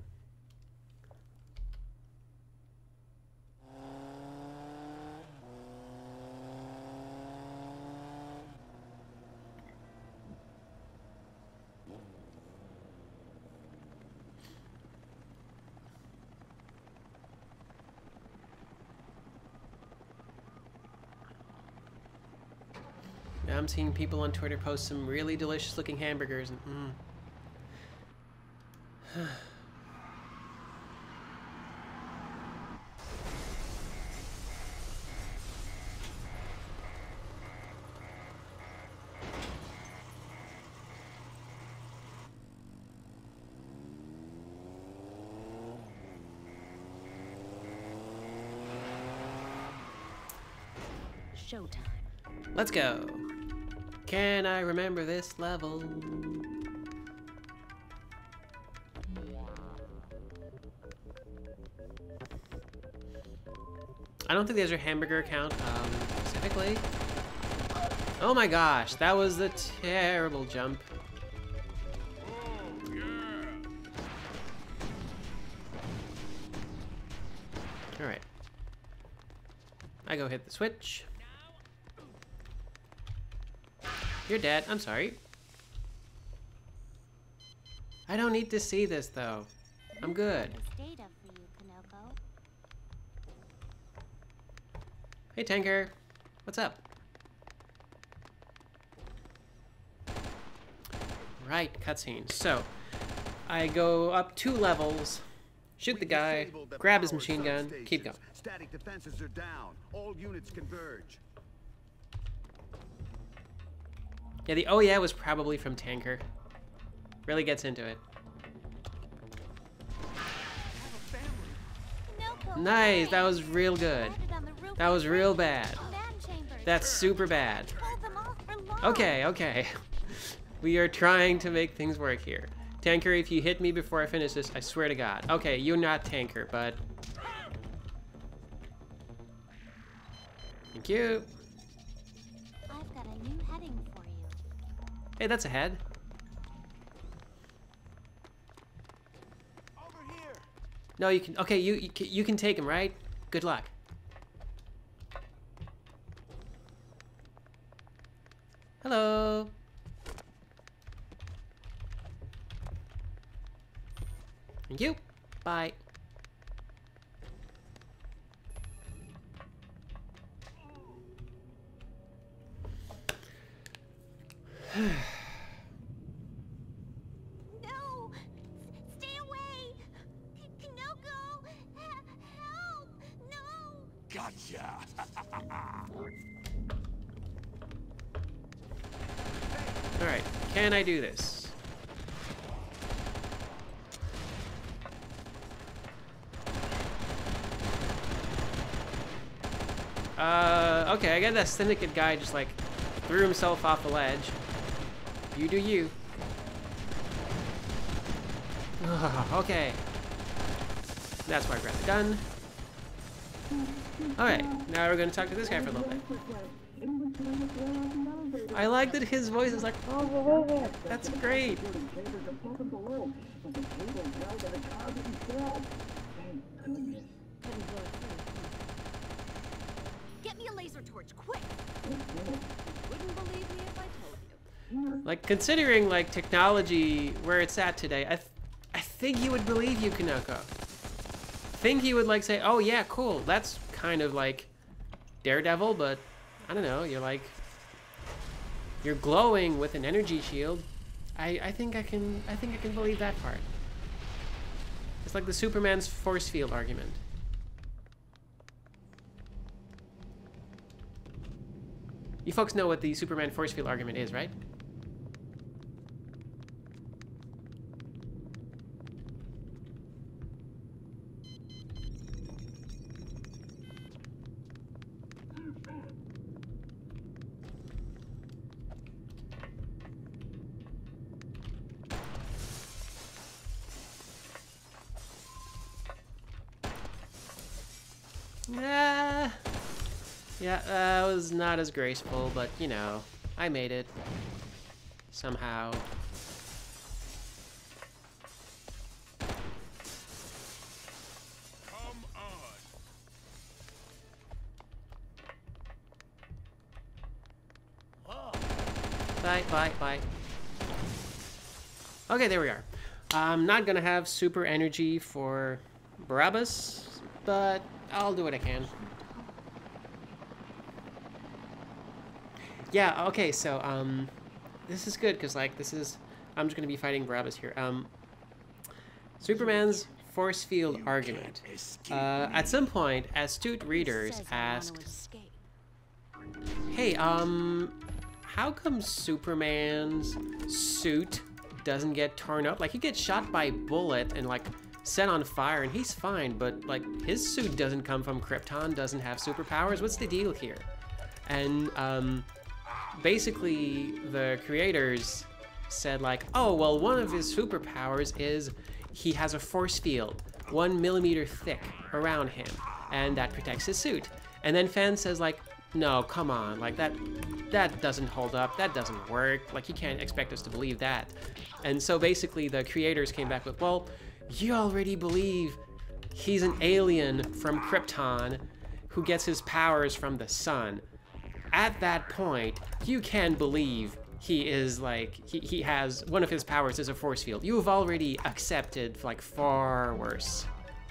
Speaker 1: I'm seeing people on Twitter post some really delicious looking hamburgers. And, mm.
Speaker 5: Showtime.
Speaker 1: Let's go. Can I remember this level? I don't think there's a hamburger count um, specifically. Oh my gosh, that was a terrible jump.
Speaker 10: Oh, yeah.
Speaker 1: All right. I go hit the switch. You're dead. I'm sorry. I don't need to see this though. I'm good.
Speaker 2: Data for you, Kanoko.
Speaker 1: Hey Tanker, what's up? Right, cutscene. So, I go up two levels, shoot the guy, grab his machine gun, keep going.
Speaker 8: Static defenses are down. All units converge.
Speaker 1: Yeah, the oh yeah was probably from Tanker. Really gets into it. Nice, that was real good. That was real bad. That's super bad. Okay, okay. We are trying to make things work here. Tanker, if you hit me before I finish this, I swear to God. Okay, you're not Tanker, but... Thank you.
Speaker 2: I've got a new heading for you.
Speaker 1: Hey, that's a head.
Speaker 8: Over here.
Speaker 1: No, you can... Okay, you, you, can- you can take him, right? Good luck. Hello. Thank you. Bye.
Speaker 2: No! S- Stay away! K- Kanoko! H- help! No!
Speaker 10: Gotcha.
Speaker 1: Alright, can I do this? Uh, okay, I got that syndicate guy just like threw himself off the ledge. You do you. Okay. That's why I grabbed the gun. Alright, now we're gonna talk to this guy for a little bit. I like that his voice is like, oh, that's great.
Speaker 5: Get me a laser torch, quick! Wouldn't believe me if I told you.
Speaker 1: Like, considering, like, technology, where it's at today, I, th I think he would believe you, Kanoko. I think he would, like, say, oh, yeah, cool, that's kind of, like, Daredevil, but, I don't know, you're, like, you're glowing with an energy shield. I, I think I can, I think I can believe that part. It's like the Superman's force field argument. You folks know what the Superman force field argument is, right? Yeah. Yeah, that was not as graceful, but you know, I made it. Somehow.
Speaker 10: Come on.
Speaker 1: Bye, bye, bye. Okay, there we are. I'm not gonna have super energy for Barabbas, but I'll do what I can. yeah, okay, so, um, this is good, because, like, this is, I'm just going to be fighting Barabbas here. Um, Superman's force field argument. Uh, at some point, astute readers asked, hey, um, how come Superman's suit doesn't get torn up? Like, he gets shot by a bullet and, like, set on fire, and he's fine, but, like, his suit doesn't come from Krypton, doesn't have superpowers. What's the deal here? And, um, basically, the creators said, like, oh, well, one of his superpowers is he has a force field, one millimeter thick around him, and that protects his suit. And then Fan says, like, no, come on, like, that that doesn't hold up, that doesn't work, like, you can't expect us to believe that. And so basically the creators came back with, well, you already believe he's an alien from Krypton who gets his powers from the sun. At that point, you can believe he is, like, he, he has, one of his powers is a force field. You have already accepted, like, far worse.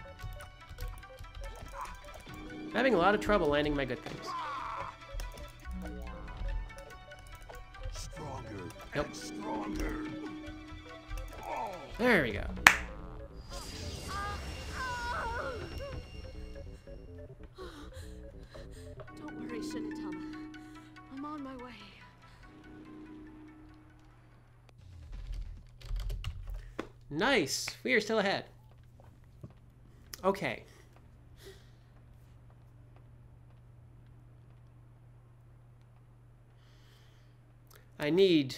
Speaker 1: I'm having a lot of trouble landing my good things.
Speaker 10: Stronger
Speaker 1: Nope.
Speaker 10: and stronger. Oh.
Speaker 1: There we go.
Speaker 5: Don't worry, Shinatama. I'm on my way.
Speaker 1: Nice. We are still ahead. Okay. I need...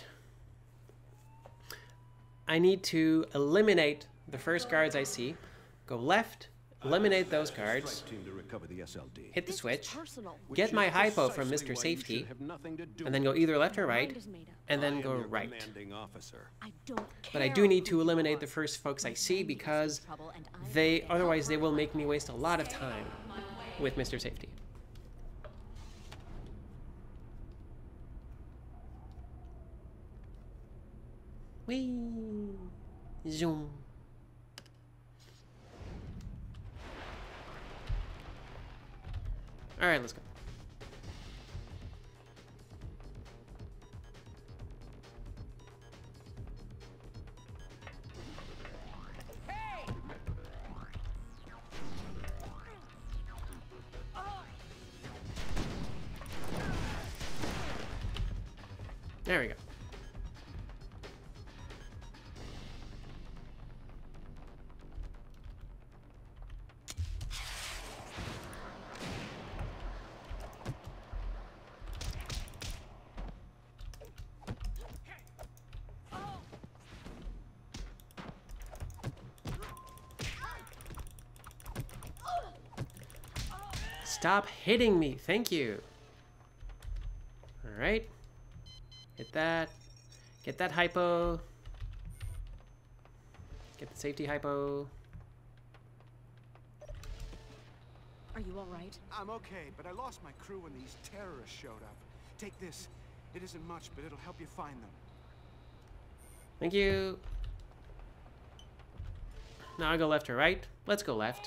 Speaker 1: I need to eliminate the first guards I see. Go left, eliminate those guards, hit the switch, get my hypo from Mister Safety, and then go either left or right, and then go right. But I do need to eliminate the first folks I see because they, otherwise they will make me waste a lot of time with Mister Safety. Whee! Zoom. All right, let's go. There we go. Stop hitting me, thank you. All right, hit that, get that hypo, get the safety hypo.
Speaker 5: Are you all right?
Speaker 8: I'm okay, but I lost my crew when these terrorists showed up. Take this. It isn't much, but it'll help you find them.
Speaker 1: Thank you. Now I go left or right. Let's go left.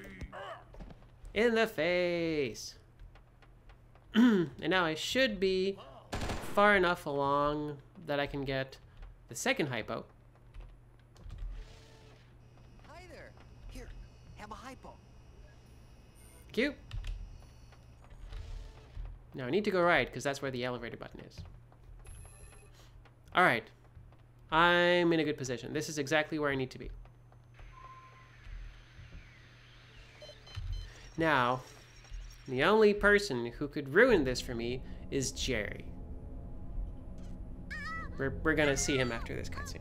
Speaker 1: In the face. And now I should be far enough along that I can get the second hypo.
Speaker 7: Hi there. Here, have a hypo.
Speaker 1: Cute. Now I need to go right because that's where the elevator button is. All right. I'm in a good position. This is exactly where I need to be. Now, the only person who could ruin this for me is Jerry. We're, we're gonna see him after this cutscene.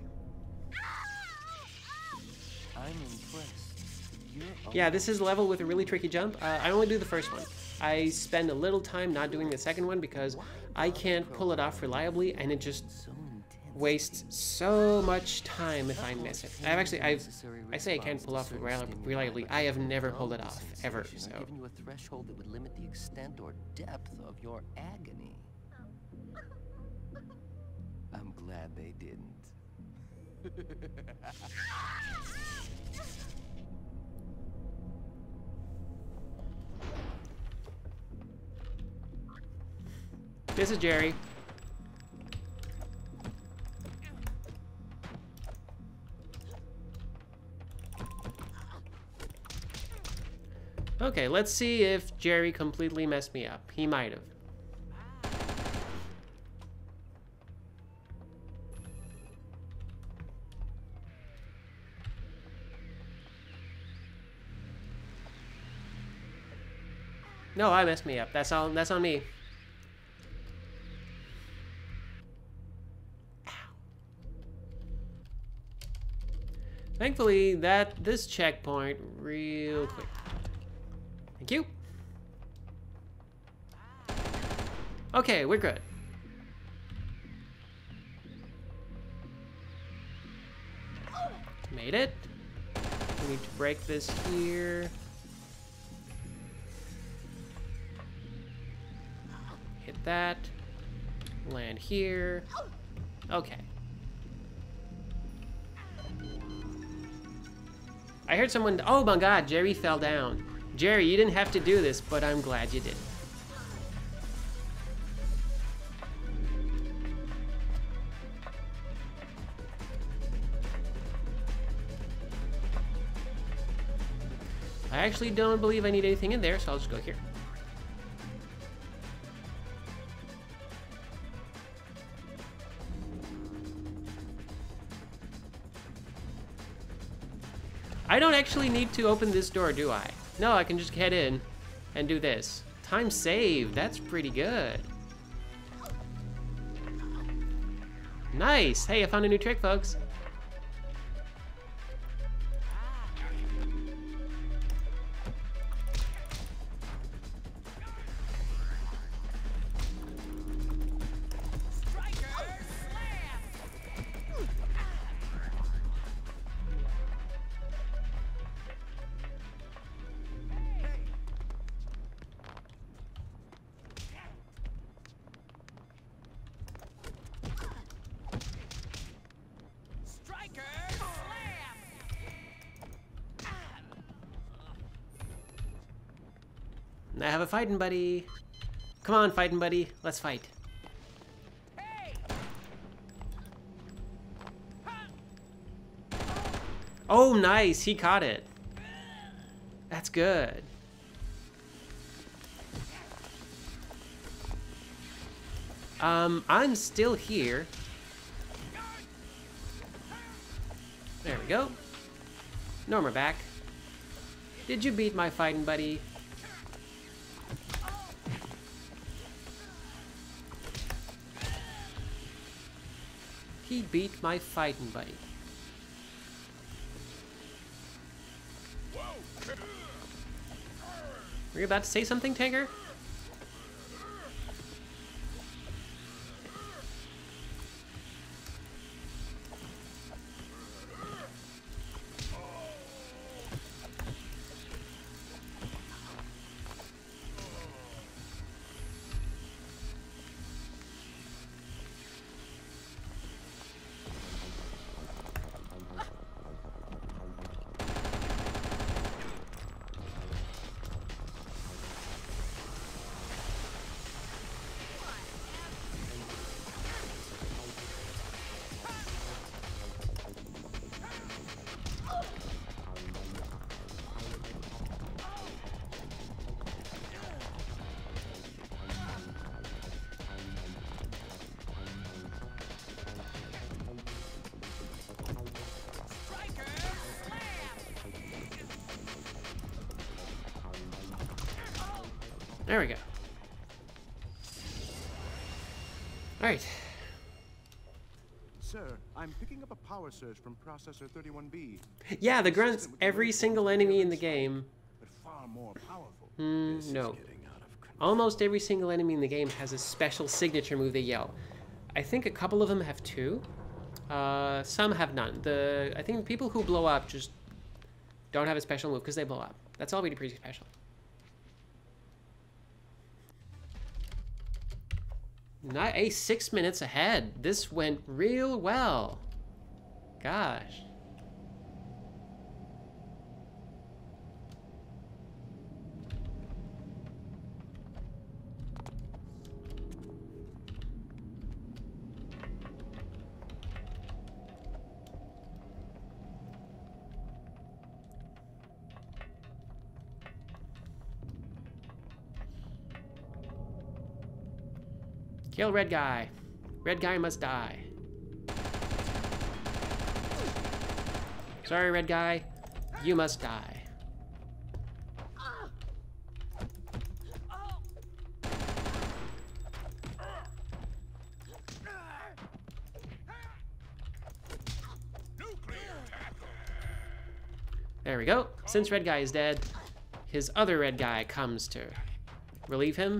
Speaker 11: I'm impressed. You're
Speaker 1: Yeah, this is a level with a really tricky jump. Uh, I only do the first one. I spend a little time not doing the second one because I can't pull it off reliably, and it just wastes so much time if I miss it. I've actually, I've, I say I can't pull off reliably. I have never pulled it off, ever, so.
Speaker 11: I've given you a threshold that would limit the extent or depth of your agony. I'm glad they didn't.
Speaker 1: This is Jerry. Okay, let's see if Jerry completely messed me up. He might have. No, I messed me up. That's all. That's on me. Ow. Thankfully, that this checkpoint real quick. Thank you. Okay, we're good. Made it. We need to break this here. Hit that. Land here. Okay. I heard someone. Oh my god, Jerry fell down. Jerry, you didn't have to do this, but I'm glad you did. I actually don't believe I need anything in there, so I'll just go here. I don't actually need to open this door, do I? No, I can just head in and do this. Time saved. That's pretty good. Nice. Hey, I found a new trick, folks. I have a fighting buddy. Come on, fighting buddy. Let's fight. Oh, nice. He caught it. That's good. Um, I'm still here. There we go. Norma back. Did you beat my fighting buddy? He beat my fighting buddy. Were you about to say something, Tanker? There we go. All right.
Speaker 8: Sir, I'm picking up a power surge from processor thirty-one B.
Speaker 1: Yeah, the grunts every single enemy in the game.
Speaker 8: But far more powerful.
Speaker 1: Mm, no. Almost every single enemy in the game has a special signature move they yell. I think a couple of them have two. Uh, some have none. The I think the people who blow up just don't have a special move because they blow up. That's all we do pretty special. Not a six minutes ahead. This went real well. Gosh. Kill red guy. Red guy must die. Sorry, red guy. You must die. There we go. Since red guy is dead, his other red guy comes to relieve him.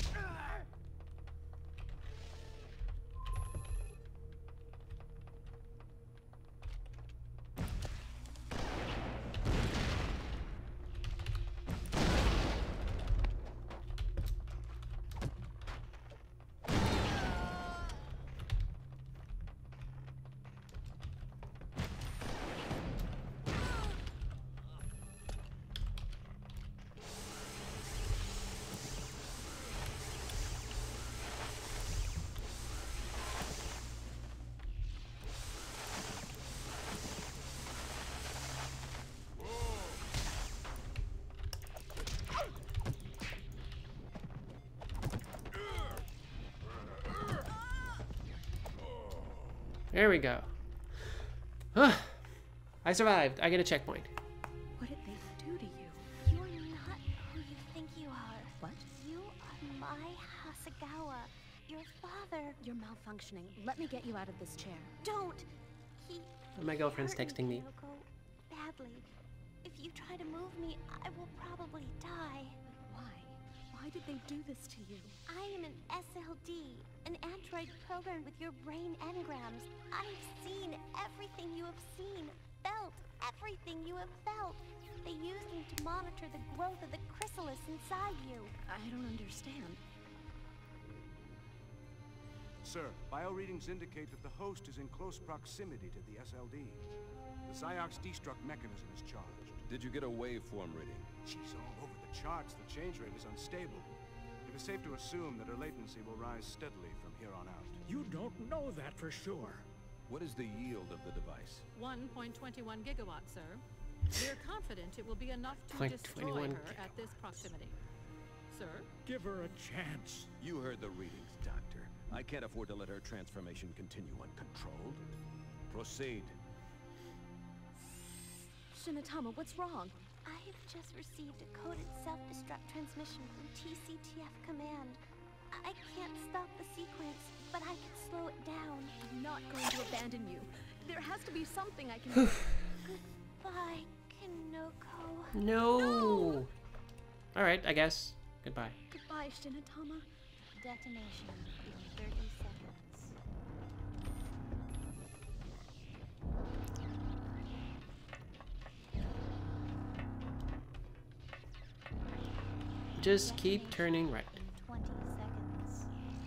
Speaker 1: There we go. Ah, I survived. I get a checkpoint.
Speaker 5: What did they do to you?
Speaker 2: You're not who you think you are.
Speaker 5: What?
Speaker 2: You are my Hasegawa, your father.
Speaker 5: You're malfunctioning. Let me get you out of this chair.
Speaker 2: Don't. He.
Speaker 1: My girlfriend's
Speaker 2: hurt
Speaker 1: texting me.
Speaker 2: Kyoko badly. If you try to move me, I will probably die.
Speaker 5: Why? Why did they do this to you?
Speaker 2: I am an S L D, an android programmed with your brain engrams. I've seen everything you have seen, felt everything you have felt. They used me to monitor the growth of the chrysalis inside you.
Speaker 5: I don't understand.
Speaker 8: Sir, bioreadings indicate that the host is in close proximity to the S L D. The Psyox destruct mechanism is charged.
Speaker 4: Did you get a waveform reading?
Speaker 8: She's all over the charts. The change rate is unstable. It is safe to assume that her latency will rise steadily from here on out.
Speaker 3: You don't know that for sure.
Speaker 4: What is the yield of the device?
Speaker 9: one point two one gigawatts, sir. We're confident it will be enough to destroy her at this proximity. Sir?
Speaker 3: Give her a chance.
Speaker 4: You heard the readings, Doctor. I can't afford to let her transformation continue uncontrolled. Proceed.
Speaker 5: Shinatama, what's wrong?
Speaker 2: I have just received a coded self-destruct transmission from T C T F Command. I can't stop the sequence, but I can slow it down.
Speaker 5: I'm not going to abandon you. There has to be something I can do.
Speaker 2: Goodbye, Kinoko.
Speaker 1: No. no. All right, I guess. Goodbye.
Speaker 5: Goodbye, Shinatama.
Speaker 2: Detonation in thirty seconds.
Speaker 1: Just keep turning right.
Speaker 2: In twenty seconds.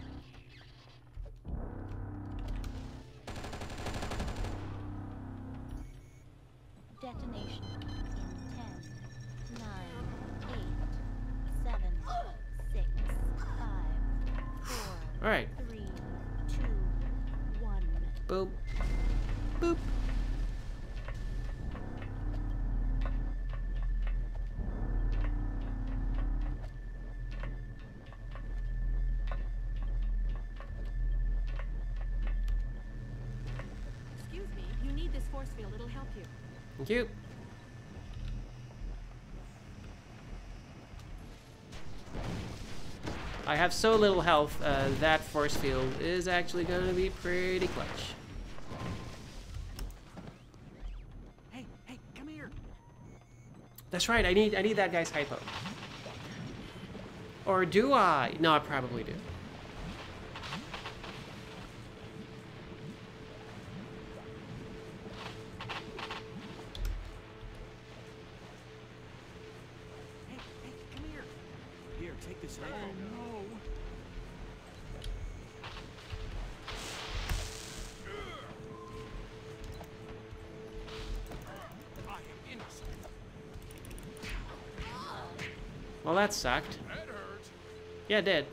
Speaker 2: Detonation in ten, nine, eight, seven, six, five, four,
Speaker 1: All right.
Speaker 2: three, two, one.
Speaker 1: Boop. Boop.
Speaker 9: Excuse me, you need this force field. It'll help you.
Speaker 1: Thank you. I have so little health, uh, that force field is actually going to be pretty clutch.
Speaker 7: Hey, hey, come here.
Speaker 1: That's right, I need I need that guy's hypo. Or do I? No, I probably do.
Speaker 7: Hey, hey, come here.
Speaker 8: Here, take this hypo.
Speaker 3: No.
Speaker 8: I am innocent.
Speaker 1: Well, that sucked.
Speaker 8: That hurt.
Speaker 1: Yeah, it did.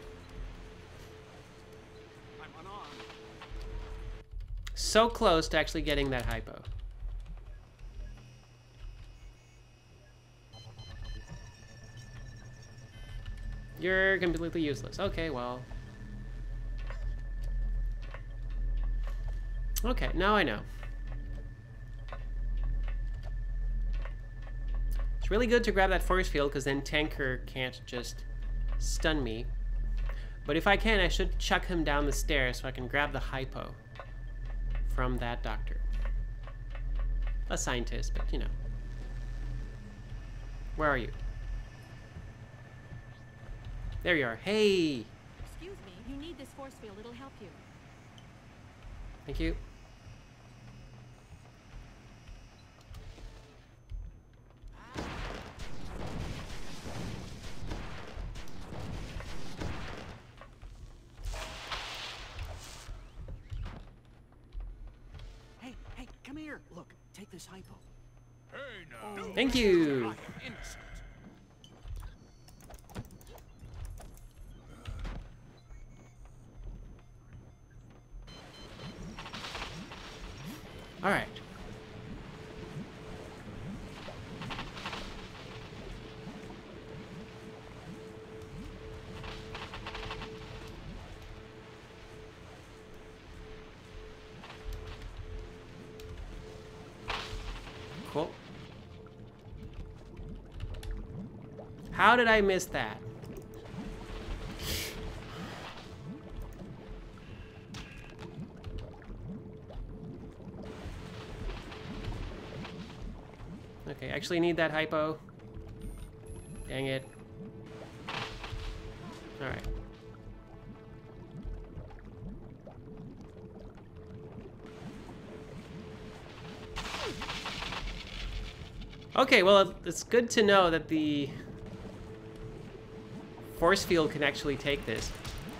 Speaker 8: I'm unarmed.
Speaker 1: So close to actually getting that hypo. You're completely useless. Okay, well. Okay, now I know. It's really good to grab that force field because then Tanker can't just stun me. But if I can, I should chuck him down the stairs so I can grab the hypo from that doctor. A scientist, but you know. Where are you? There you are. Hey!
Speaker 9: Excuse me, you need this force field. It'll help you.
Speaker 1: Thank you.
Speaker 7: Hey, hey, come here. Look, take this hypo.
Speaker 10: Hey, now.
Speaker 7: Oh.
Speaker 1: Thank you.
Speaker 10: I am innocent.
Speaker 1: All right. Cool. How did I miss that? Okay, actually need that hypo. Dang it. Alright. Okay, well, it's good to know that the force field can actually take this.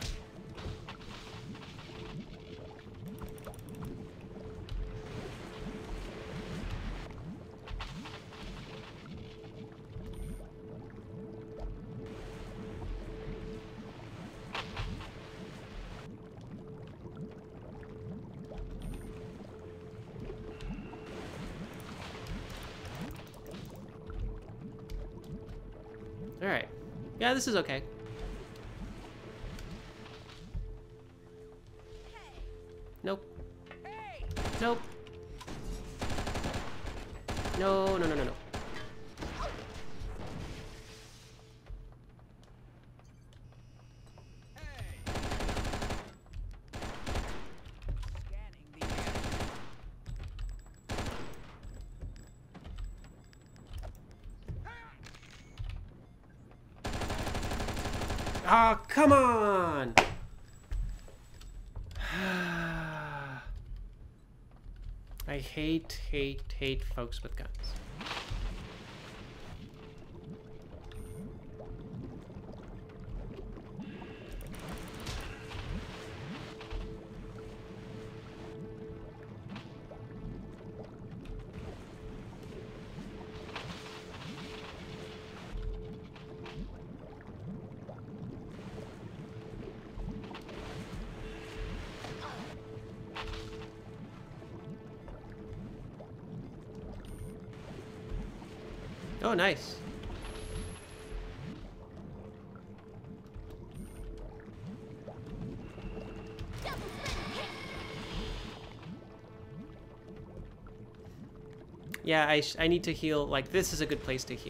Speaker 1: Alright. Yeah, this is okay. Nope. Nope. No, no, no, no, no. Ah, oh, come on! I hate, hate, hate folks with guns. Oh, nice. Yeah, I, sh I need to heal. Like, this is a good place to heal.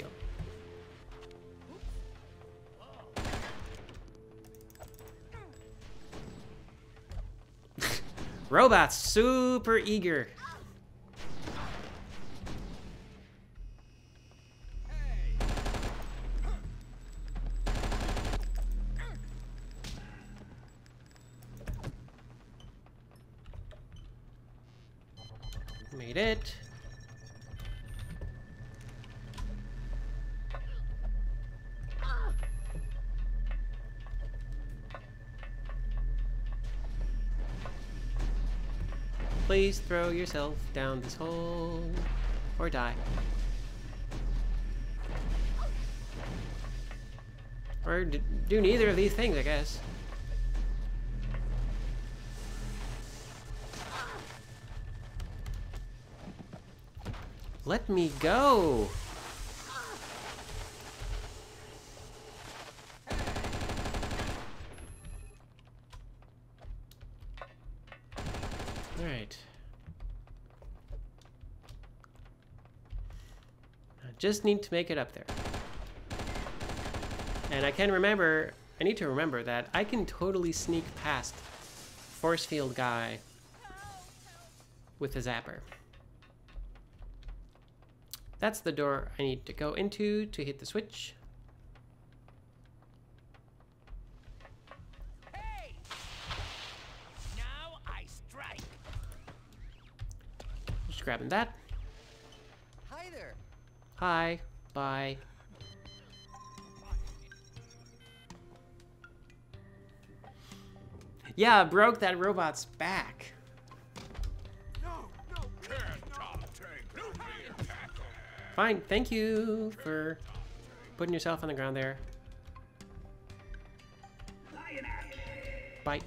Speaker 1: Robot's super eager. Made it. Please throw yourself down this hole or die. Or d do neither of these things, I guess. Let me go. All right. Just need to make it up there. And I can remember, I need to remember that I can totally sneak past force field guy with a zapper. That's the door I need to go into to hit the switch.
Speaker 6: Hey! Now I strike.
Speaker 1: Just grabbing that.
Speaker 7: Hi there.
Speaker 1: Hi. Bye. Yeah, broke that robot's back.
Speaker 6: No, no, can't top tank.
Speaker 1: Fine, thank you for putting yourself on the ground there. Bye.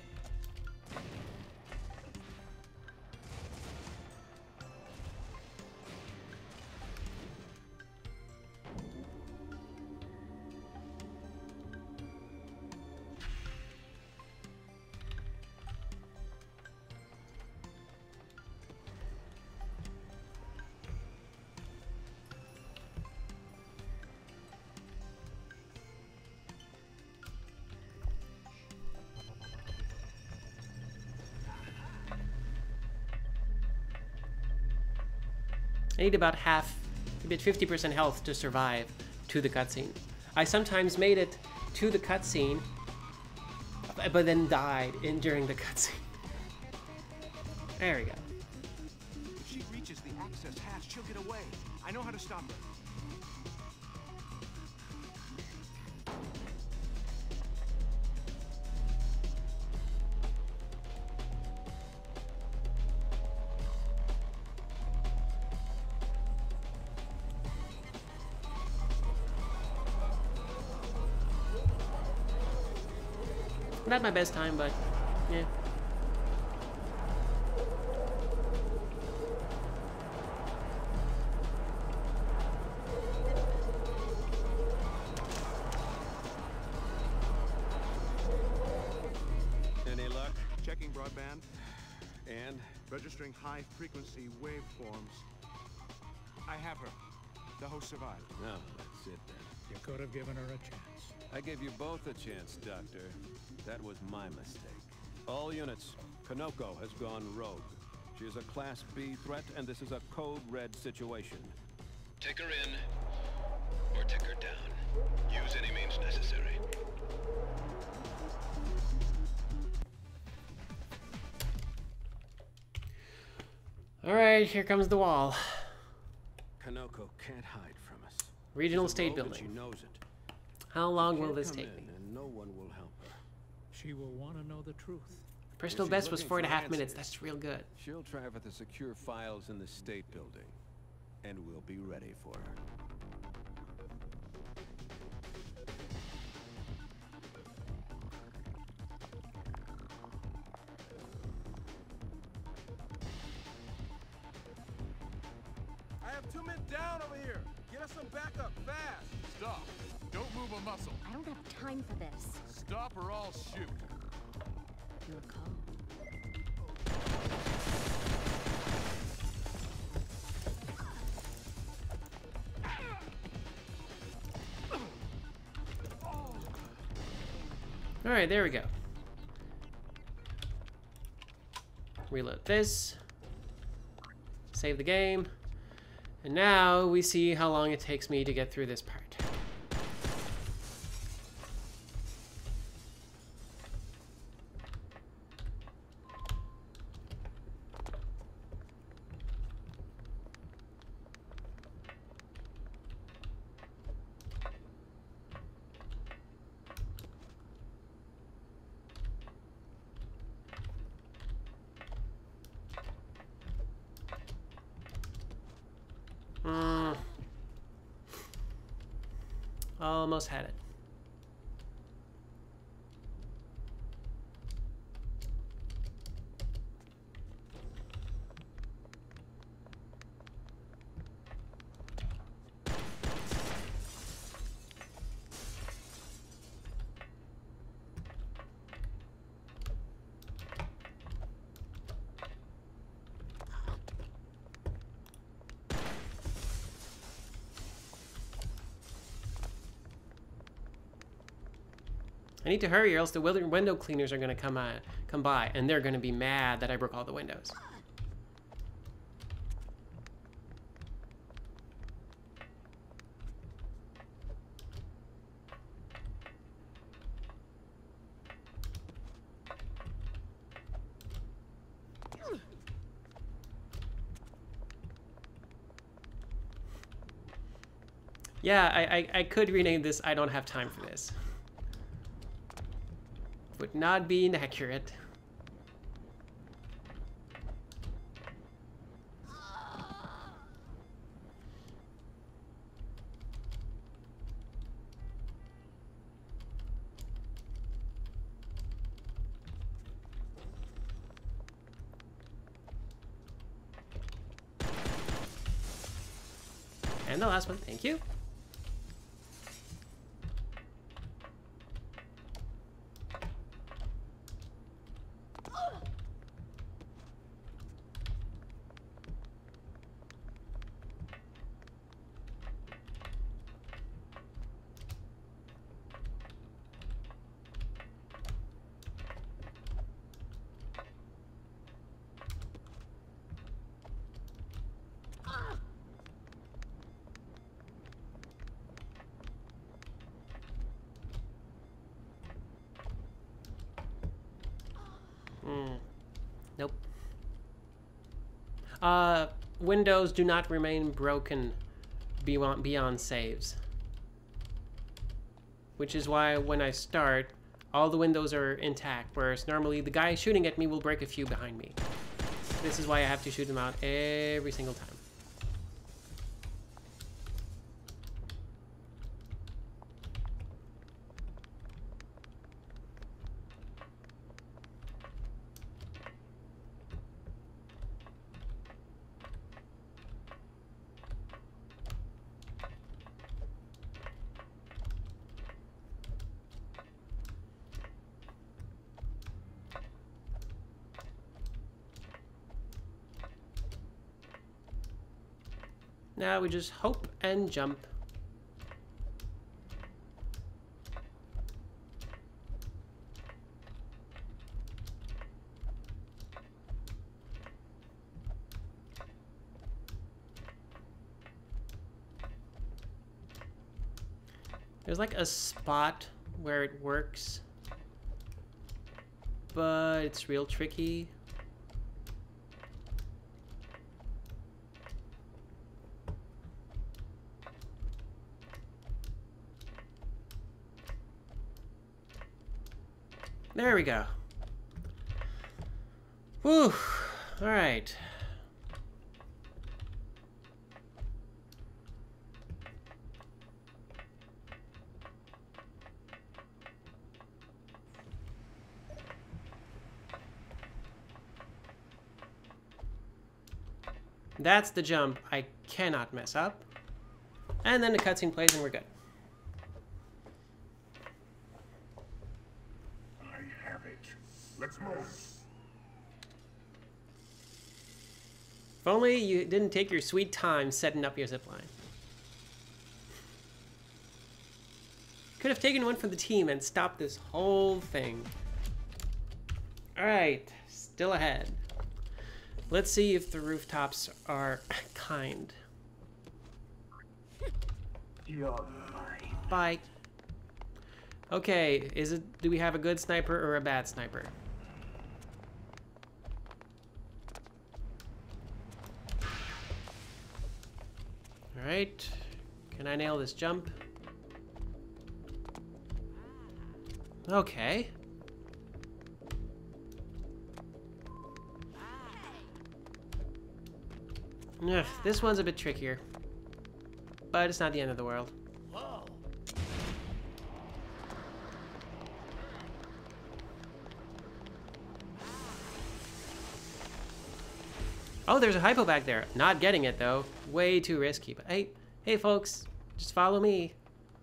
Speaker 1: I need about half, maybe fifty percent health to survive to the cutscene. I sometimes made it to the cutscene, but then died in during the cutscene. There we go.
Speaker 8: If she reaches the access hatch, she'll get away. I know how to stop her.
Speaker 1: Not my best time, but yeah.
Speaker 8: Any luck? Checking broadband and registering high-frequency waveforms. I have her. The host survived.
Speaker 10: No, that's it then.
Speaker 3: You could have given her a chance.
Speaker 10: I gave you both a chance, Doctor. That was my mistake. All units, Kanoko has gone rogue. She is a Class B threat, and this is a Code Red situation.
Speaker 4: Take her in, or take her down. Use any means necessary.
Speaker 1: All right, here comes the wall.
Speaker 10: Kanoko can't hide from us.
Speaker 1: Regional
Speaker 10: She's a
Speaker 1: State
Speaker 10: rogue and
Speaker 1: Building.
Speaker 10: She knows it.
Speaker 1: How long
Speaker 10: She
Speaker 1: will
Speaker 10: can't
Speaker 1: this
Speaker 10: come
Speaker 1: take
Speaker 10: in,
Speaker 1: me?
Speaker 10: and no one will help her.
Speaker 3: She will want to know the truth.
Speaker 1: Personal
Speaker 10: she's
Speaker 1: best was
Speaker 10: looking
Speaker 1: four and a
Speaker 10: for
Speaker 1: half minutes.
Speaker 10: answers,
Speaker 1: That's real good.
Speaker 10: She'll try for the secure files in the State Building, and we'll be ready for her.
Speaker 6: I have two men down over here. Get us some backup, fast. Stop. Don't move a muscle.
Speaker 5: I don't have time for this.
Speaker 6: Stop or I'll shoot.
Speaker 5: Your call.
Speaker 1: All right, there we go. Reload this. Save the game. And now we see how long it takes me to get through this part. Mm. Almost had it. I need to hurry or else the window cleaners are gonna come uh, come by and they're gonna be mad that I broke all the windows. Yeah, I, I, I could rename this I don't have time for this. Would not be inaccurate. And the last one, thank you. Mm. Nope. Uh, windows do not remain broken beyond, beyond saves. Which is why when I start, all the windows are intact, whereas normally the guy shooting at me will break a few behind me. This is why I have to shoot them out every single time. Now we just hope and jump. There's like a spot where it works, but it's real tricky. There we go. Whew. All right. That's the jump I cannot mess up. And then the cutscene plays and we're good.
Speaker 13: Let's move.
Speaker 1: If only you didn't take your sweet time setting up your zipline. Could have taken one for the team and stopped this whole thing. Alright, still ahead. Let's see if the rooftops are kind.
Speaker 13: You're mine.
Speaker 1: Bye. Okay, is it, do we have a good sniper or a bad sniper? Alright, can I nail this jump? Okay. Ugh, this one's a bit trickier, but it's not the end of the world. Oh, there's a hypo back there. Not getting it though. Way too risky. But hey, hey folks, just follow me.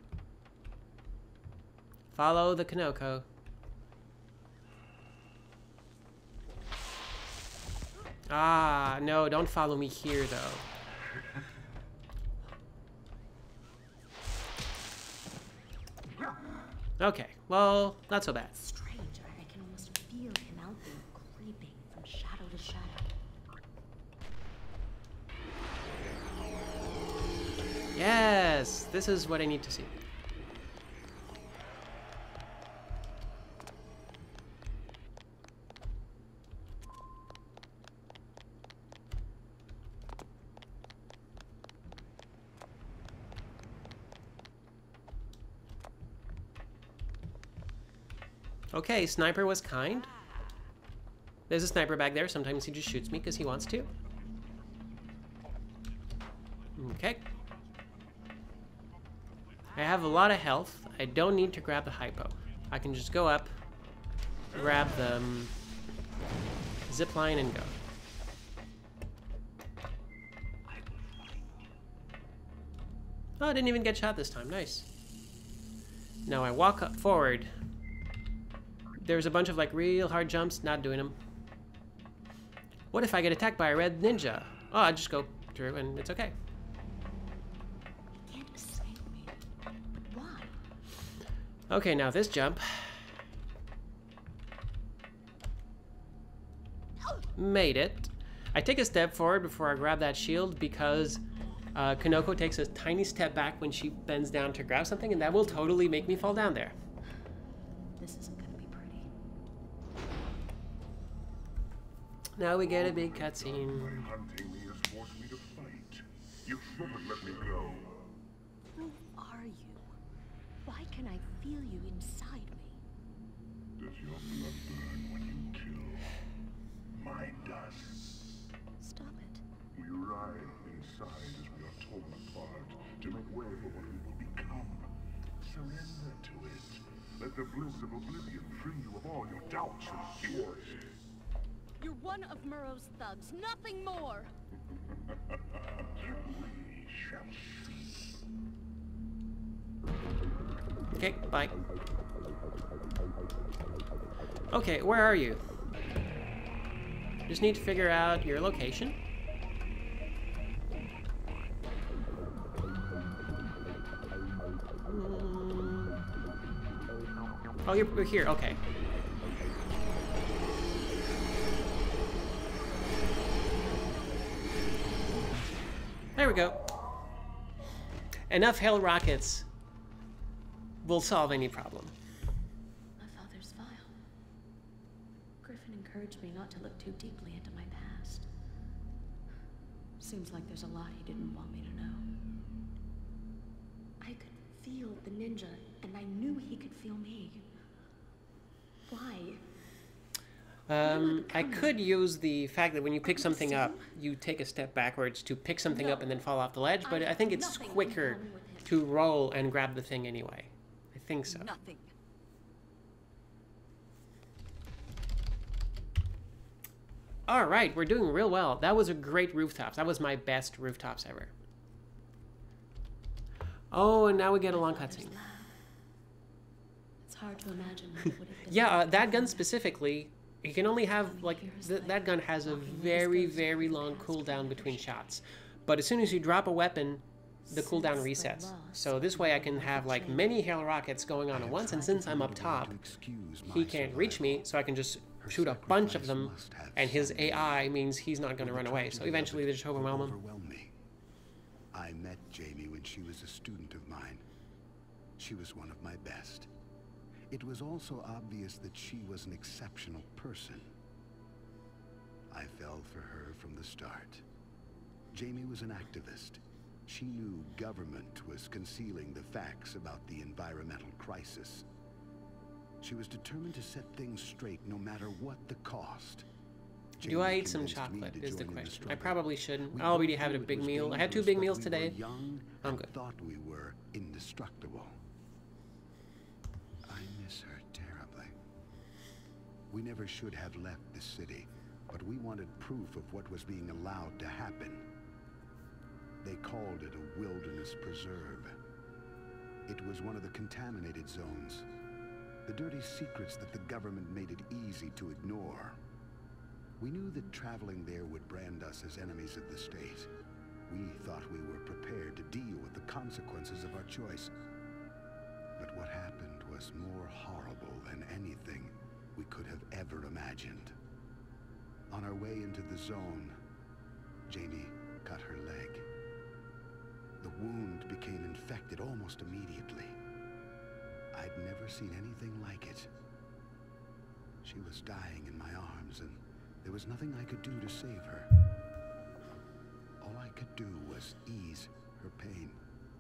Speaker 1: Follow the Kanoko. Ah, no, don't follow me here though. Okay, well, not so bad.
Speaker 14: Strange. I can almost feel him out there creeping from shadow to shadow.
Speaker 1: Yes, this is what I need to see. Okay, sniper was kind. There's a sniper back there. Sometimes he just shoots me because he wants to. Okay. I have a lot of health. I don't need to grab the hypo. I can just go up, grab the um, zip line and go. Oh, I didn't even get shot this time. Nice. Now I walk up forward. There's a bunch of like real hard jumps, not doing them. What if I get attacked by a red ninja? Oh, I just go through and it's okay.
Speaker 14: He can't escape me. But why?
Speaker 1: Okay, now this jump. Made it. I take a step forward before I grab that shield because uh, Kanoko takes a tiny step back when she bends down to grab something, and that will totally make me fall down there.
Speaker 14: This isn't gonna be pretty.
Speaker 1: Now we get a big cutscene.
Speaker 13: Hunting me has forced me to fight. You shouldn't let me go.
Speaker 14: Who are you? Why can I feel you inside me?
Speaker 13: Does your blood burn when you kill? Mine does.
Speaker 14: Stop it.
Speaker 13: We ride inside as we are torn apart to make way for what we will become. Surrender to it. Let the bliss of oblivion free you of all your doubts and fears.
Speaker 5: You're one of Muro's thugs, nothing more!
Speaker 13: We shall see.
Speaker 1: Okay, bye. Okay, where are you? Just need to figure out your location. Mm. Oh, you're, you're here, okay. There we go. Enough hail rockets will solve any problem.
Speaker 14: My father's file. Griffin encouraged me not to look too deeply into my past. Seems like there's a lot he didn't want me to know. I could feel the ninja, and I knew he could feel me. Why?
Speaker 1: Um, I could use the fact that when you pick something up, you take a step backwards to pick something up and then fall off the ledge, but I think it's quicker to roll and grab the thing anyway. I think so.
Speaker 5: Nothing.
Speaker 1: All right, we're doing real well. That was a great rooftops. That was my best rooftops ever. Oh, and now we get a long cutscene.
Speaker 14: It's hard to imagine what it would have been.
Speaker 1: Yeah, uh, that gun specifically, you can only have, like, th that gun has a very, very long cooldown between shots. But as soon as you drop a weapon, the cooldown resets. So this way I can have, like, many hail rockets going on at once, and since I'm up top, he can't reach me, so I can just shoot a bunch of them, and his A I means he's not going to run away. So eventually they just overwhelm him.
Speaker 15: I met Jamie when she was a student of mine. She was one of my best. It was also obvious that she was an exceptional person. I fell for her from the start. Jamie was an activist. She knew government was concealing the facts about the environmental crisis. She was determined to set things straight no matter what the cost. Jamie
Speaker 1: Do I eat some chocolate is the question. I probably shouldn't. I already had a big meal. I had two big meals today. I'm good.
Speaker 15: Thought we were indestructible. I miss her terribly. We never should have left the city, but we wanted proof of what was being allowed to happen. They called it a wilderness preserve. It was one of the contaminated zones. The dirty secrets that the government made it easy to ignore. We knew that traveling there would brand us as enemies of the state. We thought we were prepared to deal with the consequences of our choice. But what happened was more horrible than anything we could have ever imagined. On our way into the zone, Jamie cut her leg. The wound became infected almost immediately. I'd never seen anything like it. She was dying in my arms, and there was nothing I could do to save her. All I could do was ease her pain.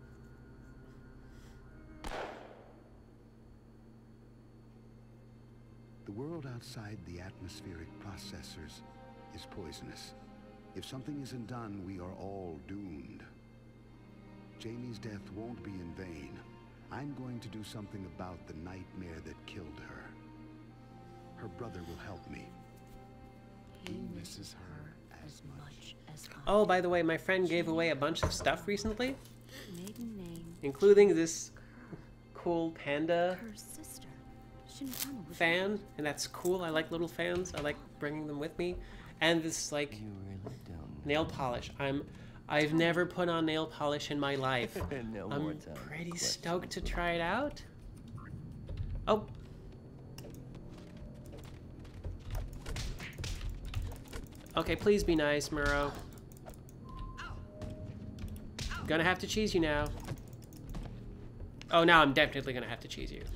Speaker 15: The world outside the atmospheric processors is poisonous. If something isn't done, we are all doomed. Jamie's death won't be in vain. I'm going to do something about the nightmare that killed her. Her brother will help me. He misses her as much as I.
Speaker 1: Oh, by the way, my friend gave away a bunch of stuff recently,
Speaker 14: Maiden name.
Speaker 1: including this cool panda
Speaker 14: Her sister. Shintama was
Speaker 1: fan, and that's cool. I like little fans. I like bringing them with me. And this like nail polish. I'm I've never put on nail polish in my life.
Speaker 11: No
Speaker 1: I'm
Speaker 11: more time
Speaker 1: pretty
Speaker 11: for
Speaker 1: stoked to try it out. Oh. Okay, please be nice, Muro. Gonna have to cheese you now. Oh, now I'm definitely gonna have to cheese you.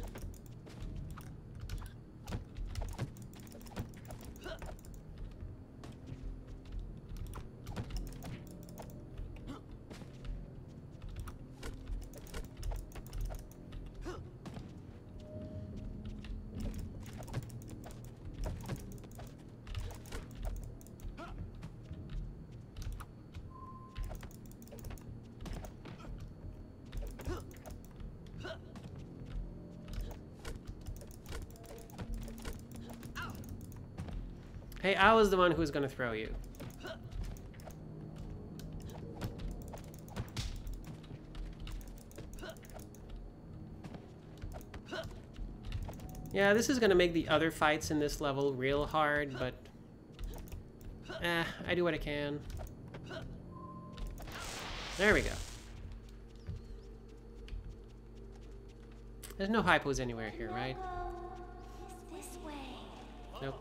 Speaker 1: Hey, I was the one who was gonna throw you. Yeah, this is gonna make the other fights in this level real hard, but eh, I do what I can. There we go. There's no hypos anywhere here, right?
Speaker 2: This way.
Speaker 1: Nope.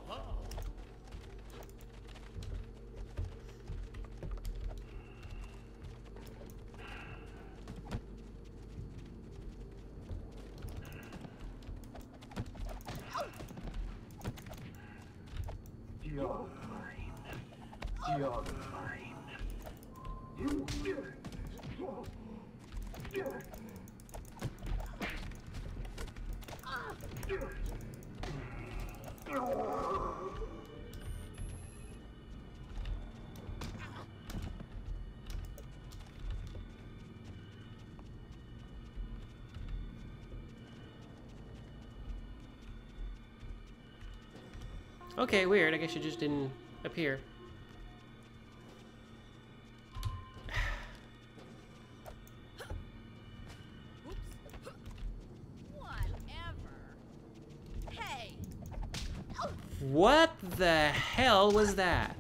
Speaker 13: You're mine. You're mine. You did it. You did it.
Speaker 1: Okay, weird. I guess you just didn't appear.
Speaker 5: Hey!
Speaker 1: What the hell was that?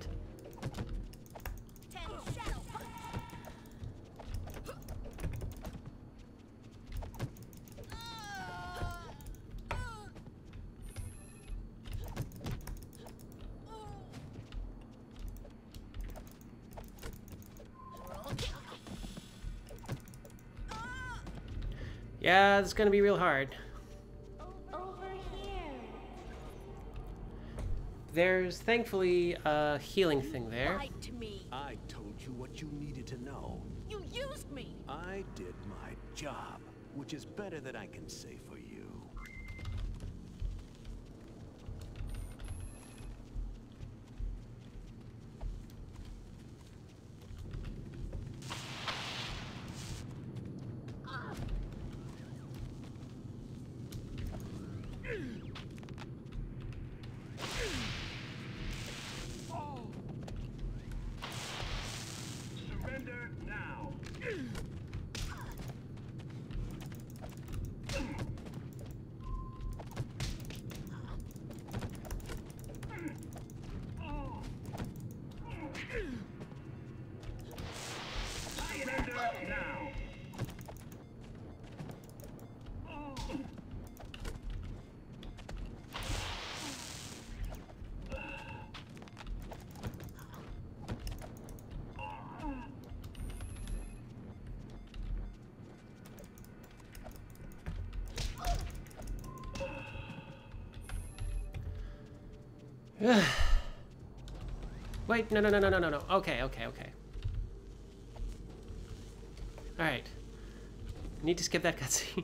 Speaker 1: Yeah, it's gonna be real hard.
Speaker 2: Over here.
Speaker 1: There's thankfully a healing thing there.
Speaker 5: Lied to me.
Speaker 10: I told you what you needed to know.
Speaker 5: You used me.
Speaker 10: I did my job, which is better than I can say for you.
Speaker 13: Surrender now. Surrender now.
Speaker 1: Wait, no, no, no, no, no, no, no. Okay, okay, okay. Alright. Need to skip that cutscene.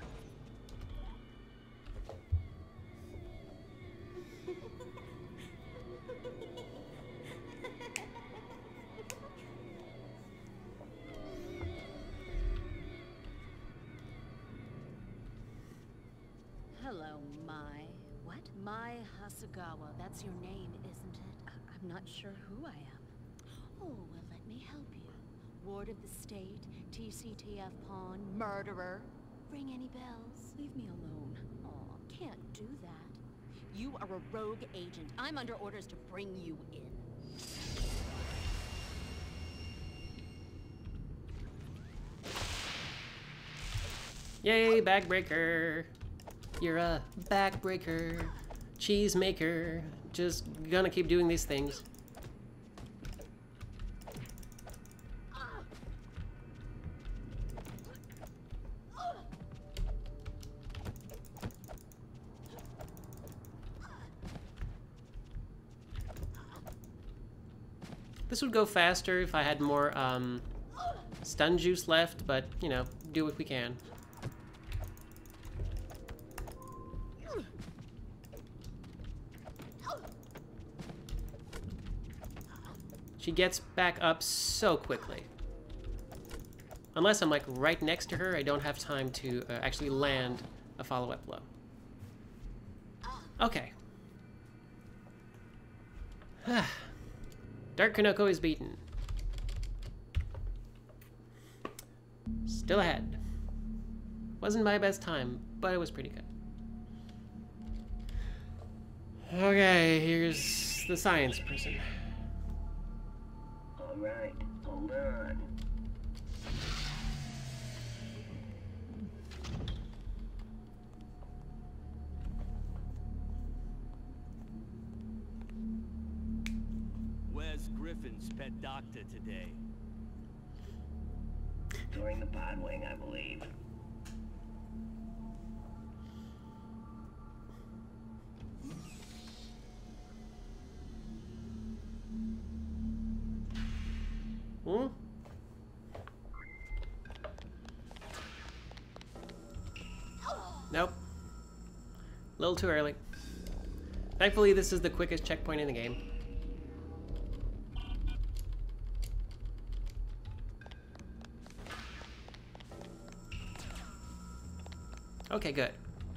Speaker 5: Hello, Mai. What? Mai Hasagawa. That's your name, isn't it? I I'm not sure who I am. Oh, well, let me help you. Ward of the State, T C T F pawn, murderer. Ring any bells? Leave me alone. Aw, can't do that. You are a rogue agent. I'm under orders to bring you in.
Speaker 1: Yay, backbreaker. You're a backbreaker. Cheese maker. Just gonna keep doing these things. This would go faster if I had more um, stun juice left, but, you know, do what we can. She gets back up so quickly. Unless I'm like right next to her, I don't have time to uh, actually land a follow-up blow. Okay. Dark Kanoko is beaten. Still ahead. Wasn't my best time, but it was pretty good. Okay, here's the science person.
Speaker 16: Alright, hold on.
Speaker 17: Where's Griffin's pet doctor today?
Speaker 16: During the pod wing, I believe.
Speaker 1: Hmm? Nope. A little too early. Thankfully, this is the quickest checkpoint in the game. Okay, good.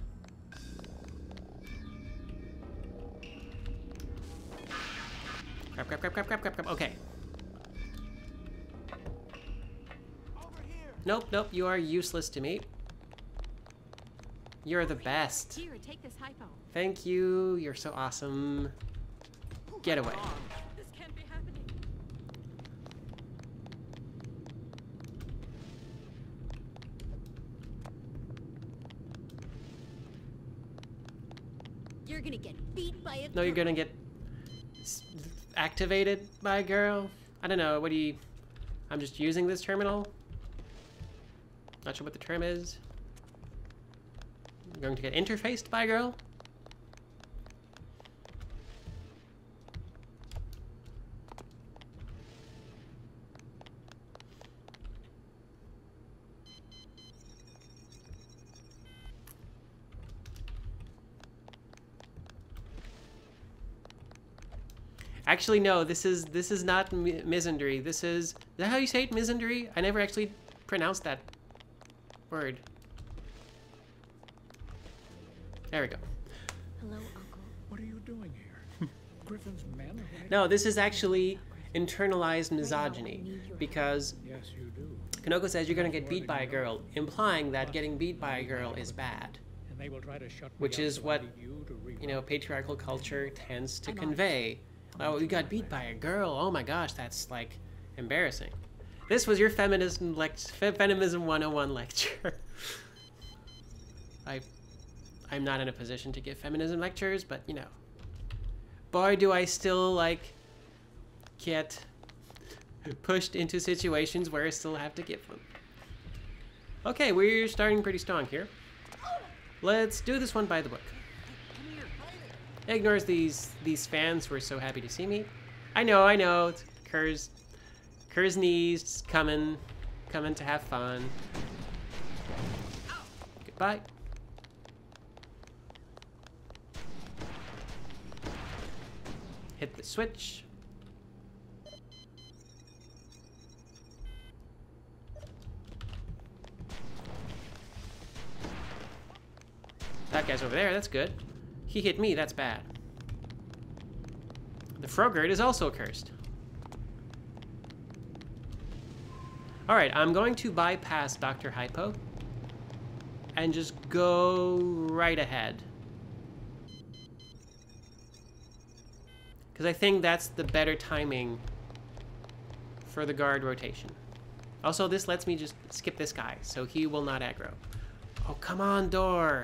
Speaker 1: Crap, crap, crap, crap, crap, crap, crap. Okay. Nope, nope, you are useless to me. You're the best.
Speaker 9: Here, take this hypo.
Speaker 1: Thank you, you're so awesome. Get away.
Speaker 9: This can't be happening.
Speaker 5: You're gonna get beat by a
Speaker 1: No, you're gonna get activated by a girl? I don't know, what do you... I'm just using this terminal? Not sure what the term is. You're going to get interfaced by a girl? Actually, no. This is this is not mi misandry. This is is that how you say it? Misandry? I never actually pronounced that word. There we go.
Speaker 14: Hello, Uncle.
Speaker 3: What are you doing here? Griffin's men? Right?
Speaker 1: No, this is actually internalized misogyny because
Speaker 3: yes, you do.
Speaker 1: Kanoko says you're gonna get beat by a girl, implying that getting beat by a girl is bad.
Speaker 3: And they will try to shut
Speaker 1: Which is what, you know, patriarchal culture tends to convey. Oh, you got beat by a girl. Oh my gosh, that's like embarrassing. This was your feminism lect feminism one oh one lecture. I, I'm not in a position to give feminism lectures, but you know, boy, do I still like get pushed into situations where I still have to give them. Okay, we're starting pretty strong here. Let's do this one by the book. Ignores these these fans who are so happy to see me. I know, I know. It's Kerr's Kerr's knees coming coming to have fun. Goodbye. Hit the switch. That guy's over there, that's good. He hit me, that's bad. The Frogurt is also cursed. Alright, I'm going to bypass Doctor Hypo and just go right ahead. Because I think that's the better timing for the guard rotation. Also, this lets me just skip this guy, so he will not aggro. Oh, come on, door!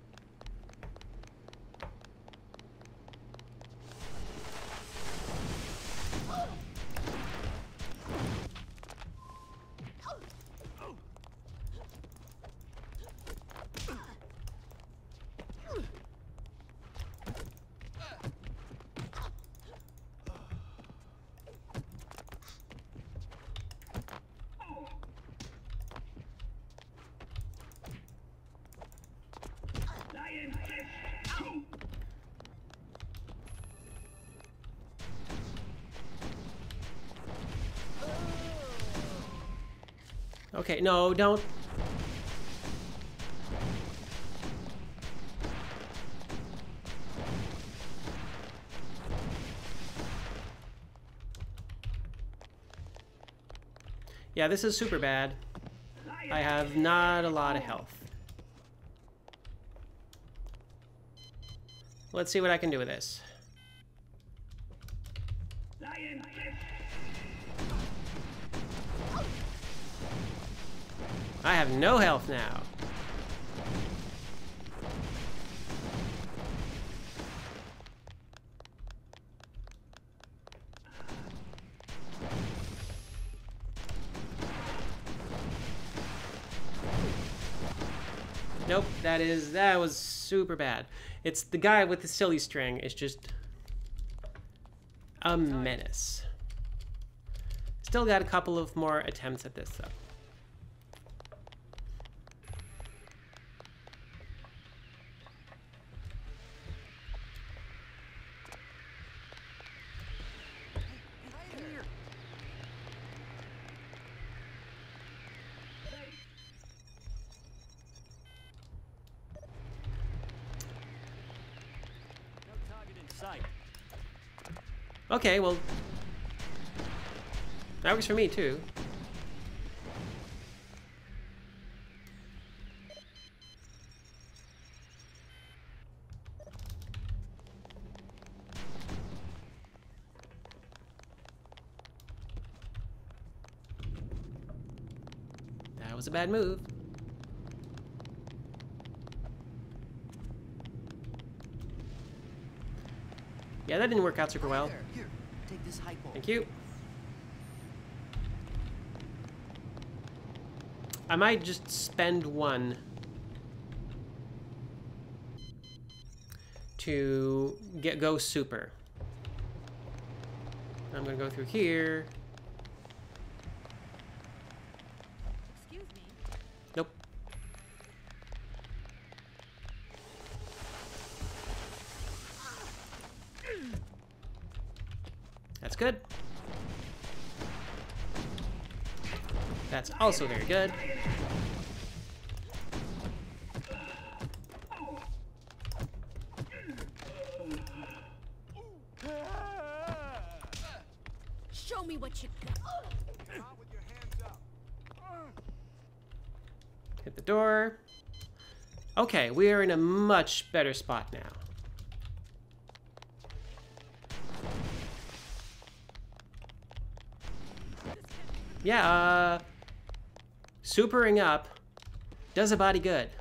Speaker 1: Okay, no, don't. Yeah, this is super bad. I have not a lot of health. Let's see what I can do with this. I have no health now. Nope, that is, that was super bad. It's the guy with the silly string is just a menace. Still got a couple of more attempts at this though. Okay, well, that works for me too. That was a bad move. Yeah, that didn't work out super well.
Speaker 11: Here, take this hypo.
Speaker 1: Thank you. I might just spend one to get go super. I'm gonna go through here.
Speaker 9: Excuse me.
Speaker 1: Nope. That's good. That's also very good.
Speaker 5: Show me what you got.
Speaker 1: Hit the door. Okay, we are in a much better spot now. Yeah, uh, supering up does a body good.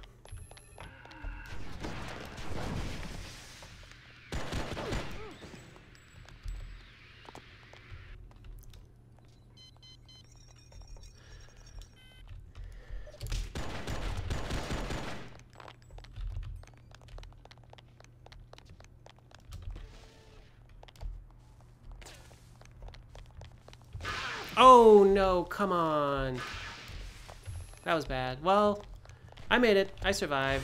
Speaker 1: Oh no, come on. That was bad. Well, I made it. I survived.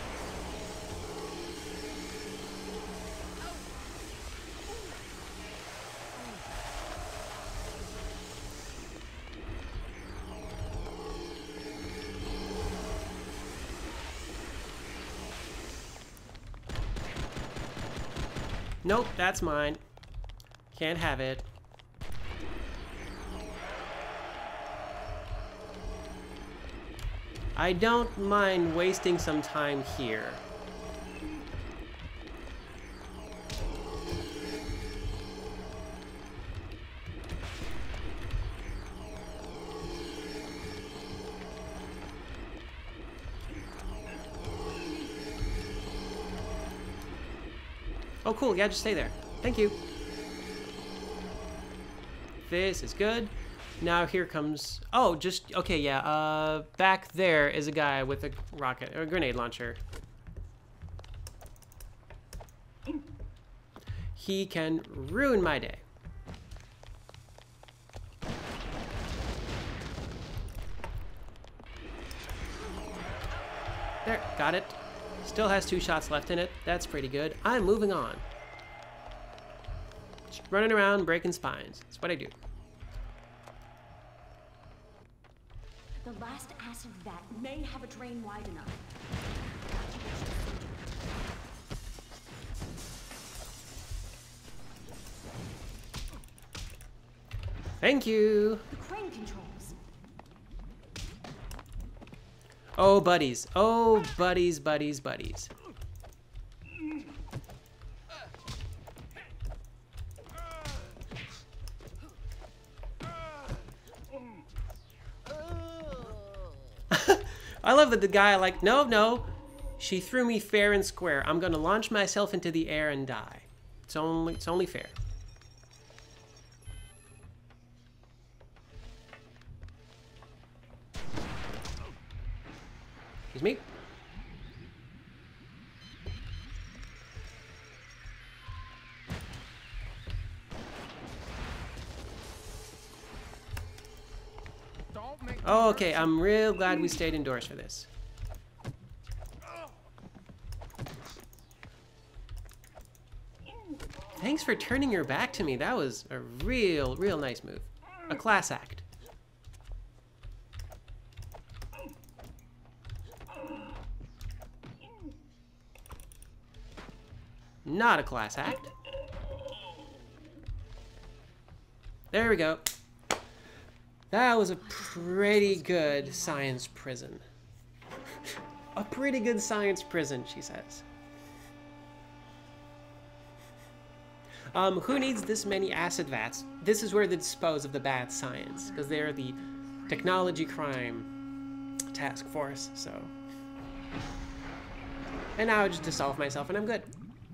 Speaker 1: Nope, that's mine. Can't have it. I don't mind wasting some time here. Oh, cool. Yeah, just stay there. Thank you. This is good. Now here comes... Oh, just... Okay, yeah. Uh, back there is a guy with a rocket or a grenade launcher. He can ruin my day. There, got it. Still has two shots left in it. That's pretty good. I'm moving on. Just running around breaking spines. That's what I do.
Speaker 14: The last acid vat may have a drain wide enough.
Speaker 1: Thank you.
Speaker 14: The crane controls.
Speaker 1: Oh, buddies. Oh, buddies, buddies, buddies. I love that the guy like, no, no. She threw me fair and square. I'm gonna launch myself into the air and die. It's only, it's only fair. Excuse me. Oh, okay, I'm real glad we stayed indoors for this. Thanks for turning your back to me. That was a real, real nice move. A class act. Not a class act. There we go. That was a pretty good science prison. A pretty good science prison, she says. Um, who needs this many acid vats? This is where they dispose of the bad science, because they're the technology crime task force, so. And now I just dissolve myself and I'm good.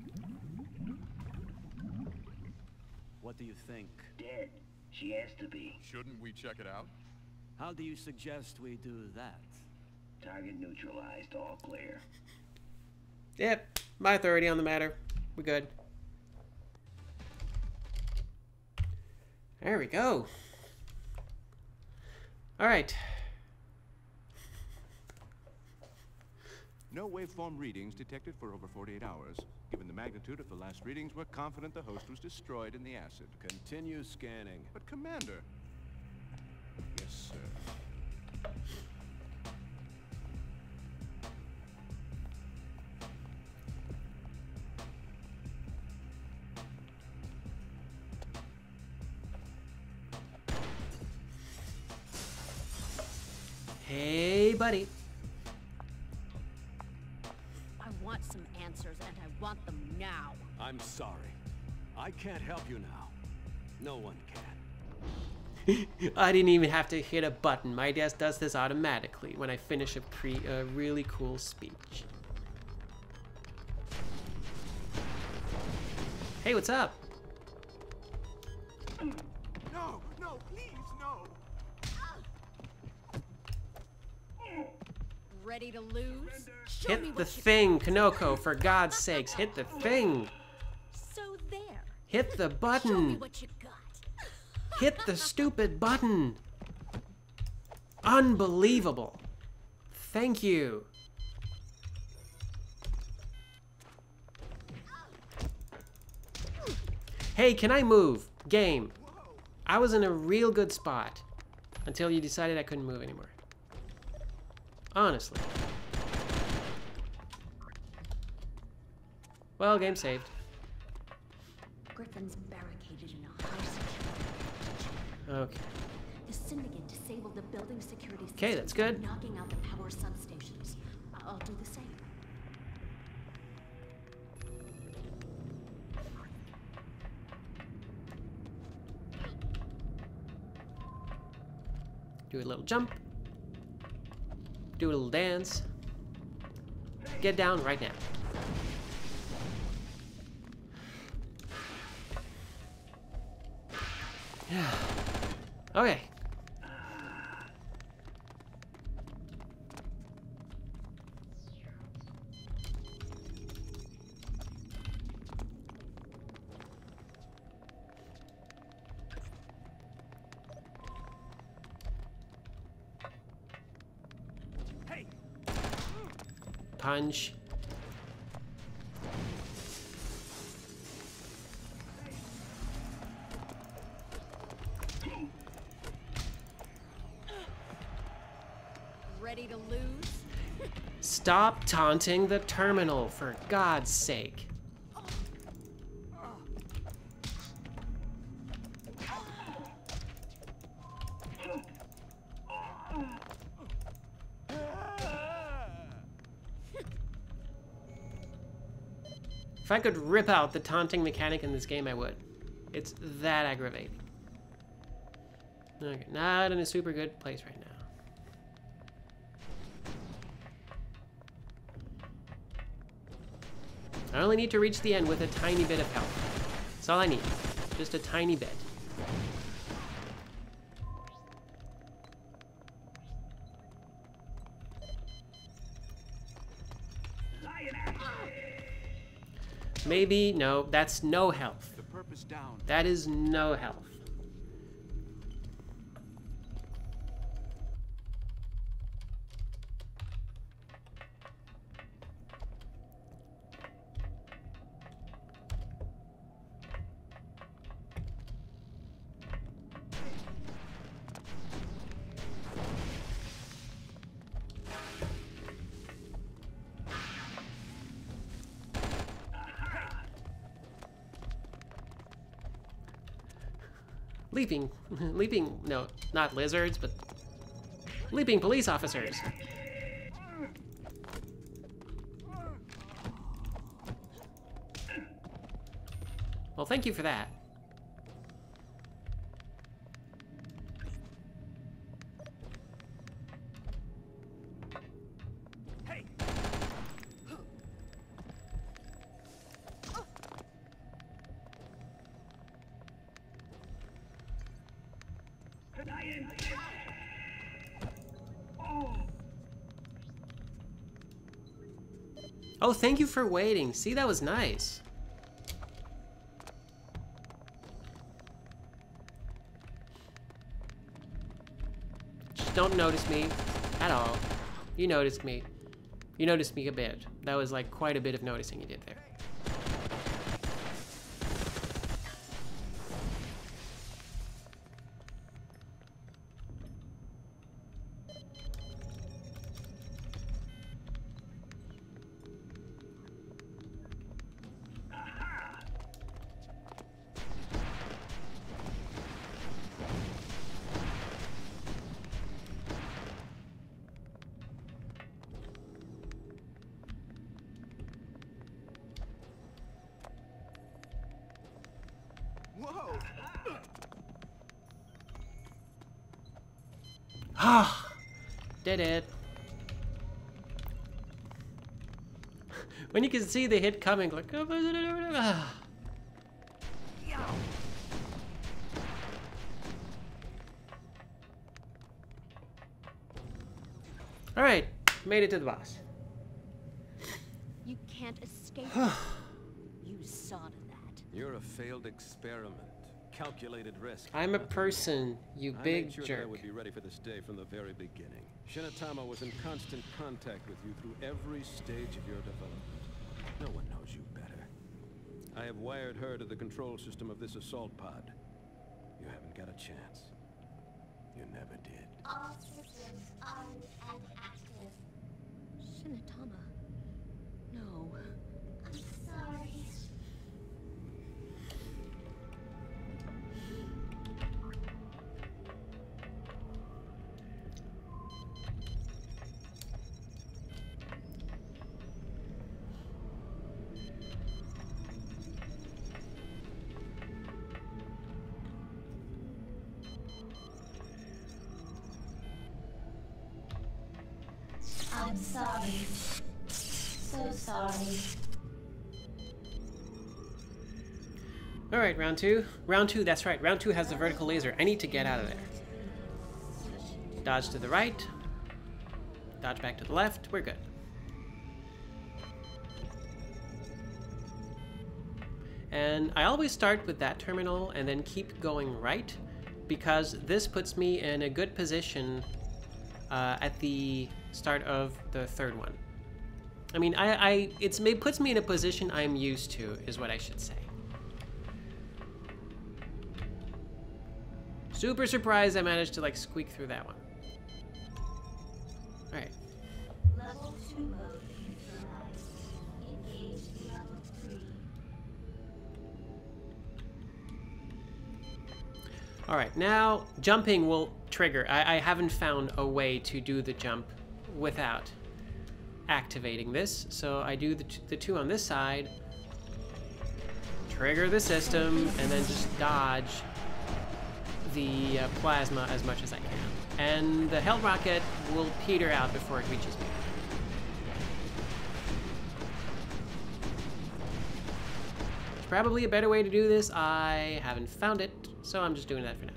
Speaker 17: What do you think?
Speaker 16: Dead. She has to be.
Speaker 6: Shouldn't we check it out?
Speaker 17: How do you suggest we do that?
Speaker 16: Target neutralized, all clear.
Speaker 1: Yep, my authority on the matter. We're good. There we go. All right.
Speaker 8: No waveform readings detected for over forty-eight hours. Given the magnitude of the last readings, we're confident the host was destroyed in the acid.
Speaker 10: Continue scanning.
Speaker 8: But Commander... Yes, sir.
Speaker 1: Hey, buddy.
Speaker 5: I want some answers, and I want them now.
Speaker 10: I'm sorry. I can't help you now. No one can.
Speaker 1: I didn't even have to hit a button. My desk does this automatically when I finish a, pre a really cool speech. Hey, what's up?
Speaker 6: No, no, please, no.
Speaker 5: Ready to lose? Show me
Speaker 1: Hit the
Speaker 5: what you
Speaker 1: thing, Kanoko, for God's sakes. Hit the thing.
Speaker 5: So there.
Speaker 1: Hit the
Speaker 5: Show me
Speaker 1: button.
Speaker 5: what you got.
Speaker 1: hit the stupid button. Unbelievable. Thank you. Hey, can I move? Game. I was in a real good spot until you decided I couldn't move anymore. Honestly. Well, game saved.
Speaker 14: Griffin's barricaded in a high security.
Speaker 1: Okay.
Speaker 14: The Syndicate disabled the building security system.
Speaker 1: Okay, that's good.
Speaker 14: Knocking out the power substations. I'll do the same.
Speaker 1: Do a little jump. Do a little dance. Get down right now. Yeah. Okay. Punch.
Speaker 5: Ready to lose?
Speaker 1: Stop taunting the terminal, for God's sake. If I could rip out the taunting mechanic in this game, I would. It's that aggravating. Okay, not in a super good place right now. I only need to reach the end with a tiny bit of health. That's all I need. Just a tiny bit. Maybe, no, that's no health.
Speaker 8: The purpose down.
Speaker 1: That is no health. Leaping, leaping, no, not lizards, but leaping police officers. Well, thank you for that. Oh, thank you for waiting. See, that was nice. Just don't notice me at all. You noticed me. You noticed me a bit. That was like quite a bit of noticing you did there.
Speaker 8: Whoa!
Speaker 1: Ah, did it. When you can see the hit coming, like, ah. All right, made it to the boss.
Speaker 14: You can't escape. You saw to that.
Speaker 10: You're a failed experiment. calculated risk.
Speaker 1: I'm a person, you
Speaker 10: I
Speaker 1: big
Speaker 10: made sure
Speaker 1: jerk.
Speaker 10: that I would be ready for this day from the very beginning. Shinatama was in constant contact with you through every stage of your development. No one knows you better. I have wired her to the control system of this assault pod. You haven't got a chance. You never did.
Speaker 2: All systems on and active.
Speaker 14: Shinatama. No.
Speaker 2: I'm sorry. I'm sorry. So sorry.
Speaker 1: All right, round two. Round two, that's right. Round two has the vertical laser. I need to get out of there. Dodge to the right. Dodge back to the left. We're good. And I always start with that terminal and then keep going right, because this puts me in a good position uh, at the start of the third one. I mean, I, I it's, it puts me in a position I'm used to, is what I should say. Super surprised I managed to like squeak through that one. All right.
Speaker 2: Level two mode neutralized. Engage level three.
Speaker 1: All right, now jumping will trigger. I, I haven't found a way to do the jump without activating this, so I do the, t the two on this side, trigger the system, and then just dodge the uh, plasma as much as I can. And the Hell Rocket will peter out before it reaches me. There's probably a better way to do this. I haven't found it, so I'm just doing that for now.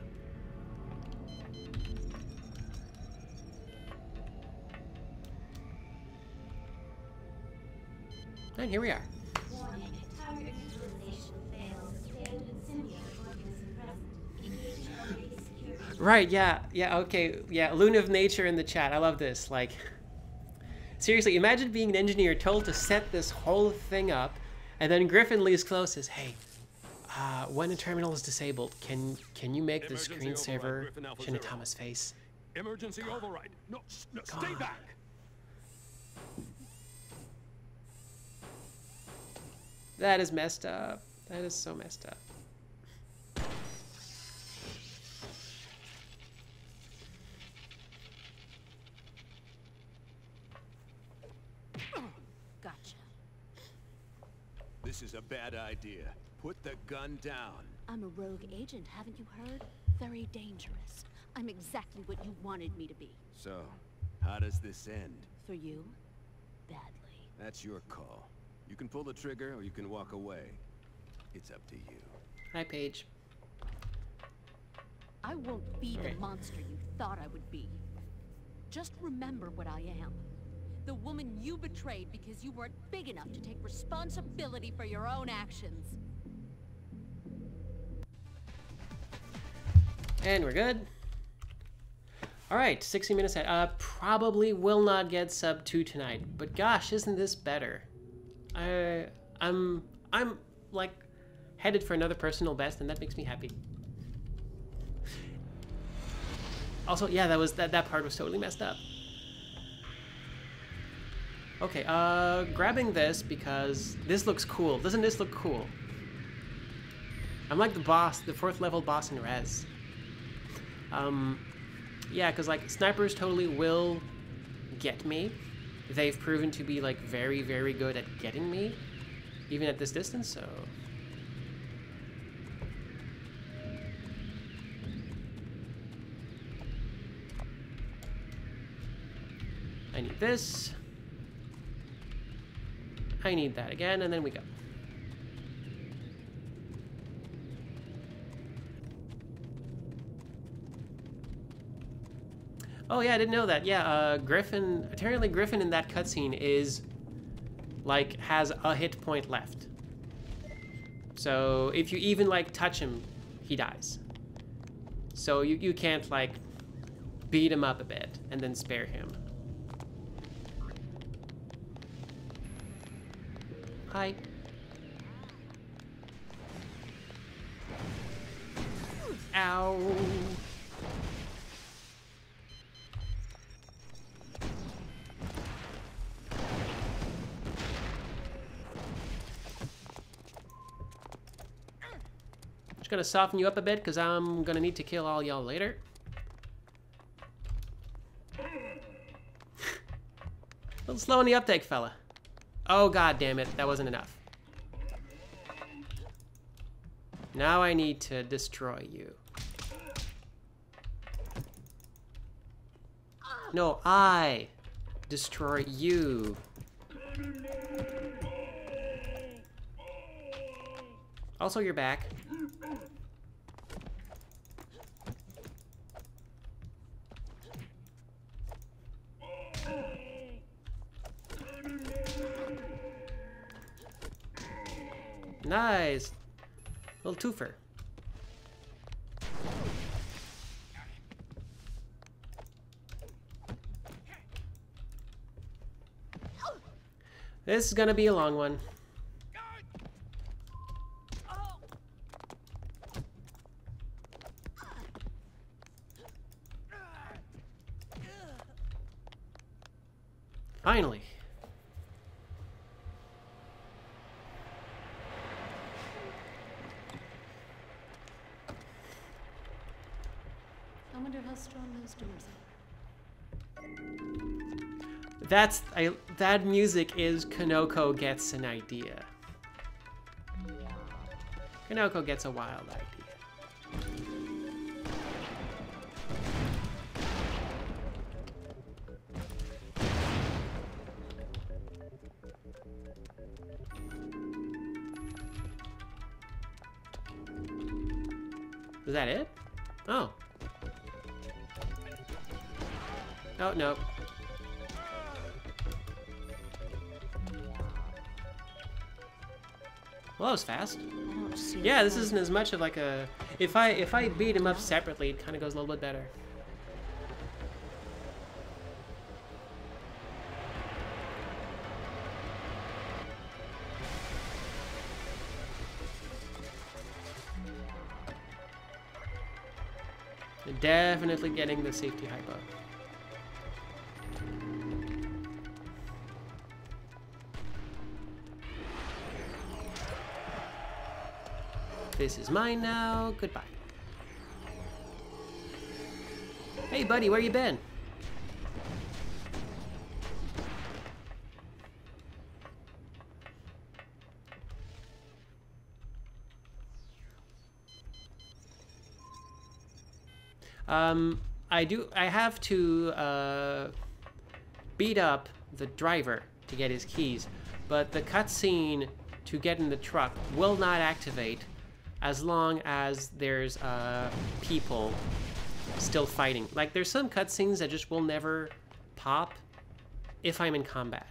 Speaker 1: And here we are.
Speaker 2: Warning. Target neutralization failed. Abandoned symbiote organism present. Engaging base security.
Speaker 1: Right, yeah, yeah, okay, yeah, Loon of Nature in the chat. I love this. Like, seriously, imagine being an engineer told to set this whole thing up, and then Griffin leaves close says, hey, uh, when a terminal is disabled, can can you make the screensaver Shinatama's face?
Speaker 8: Emergency override. No, no stay
Speaker 1: God.
Speaker 8: back.
Speaker 1: That is messed up. That is so messed up.
Speaker 5: Gotcha.
Speaker 10: This is a bad idea. Put the gun down.
Speaker 5: I'm a rogue agent, haven't you heard? Very dangerous. I'm exactly what you wanted me to be.
Speaker 10: So, how does this end?
Speaker 5: For you, badly.
Speaker 10: That's your call. You can pull the trigger or you can walk away. It's up to you.
Speaker 1: Hi, Paige.
Speaker 5: I won't be
Speaker 1: Okay.
Speaker 5: the monster you thought I would be. Just remember what I am. The woman you betrayed because you weren't big enough to take responsibility for your own actions.
Speaker 1: And we're good. All right, sixty minutes ahead. Uh, probably will not get sub two tonight, but gosh, isn't this better? I, I'm, I'm like headed for another personal best, and that makes me happy. Also, yeah, that was that that part was totally messed up. Okay, uh, grabbing this because this looks cool. Doesn't this look cool? I'm like the boss, the fourth level boss in Rez. Um, yeah, because like snipers totally will get me. They've proven to be like very, very good at getting me, even at this distance, so. I need this. I need that again, and then we go. Oh yeah, I didn't know that. Yeah, uh, Griffin, apparently Griffin in that cutscene is, like, has a hit point left. So if you even, like, touch him, he dies. So you, you can't, like, beat him up a bit and then spare him. Hi. Ow. Just gonna soften you up a bit because I'm gonna need to kill all y'all later. A little slow in the uptake, fella. Oh, god damn it. That wasn't enough. Now I need to destroy you. No, I destroy you. Also, you're back. Nice. Little twofer. This is gonna be a long one. Finally.
Speaker 14: I wonder how strong those doors are.
Speaker 1: That's I, that music is Kanoko gets an idea. Kanoko gets a wild idea. Is that it? Oh. Oh, no. Well, that was fast. Yeah, this isn't as much of like a... If I if I beat him up separately, it kind of goes a little bit better. Definitely getting the safety hypo. This is mine now. Goodbye. Hey, buddy, where you been? Um, I do. I have to uh, beat up the driver to get his keys, but the cutscene to get in the truck will not activate as long as there's uh, people still fighting. Like, there's some cutscenes that just will never pop if I'm in combat.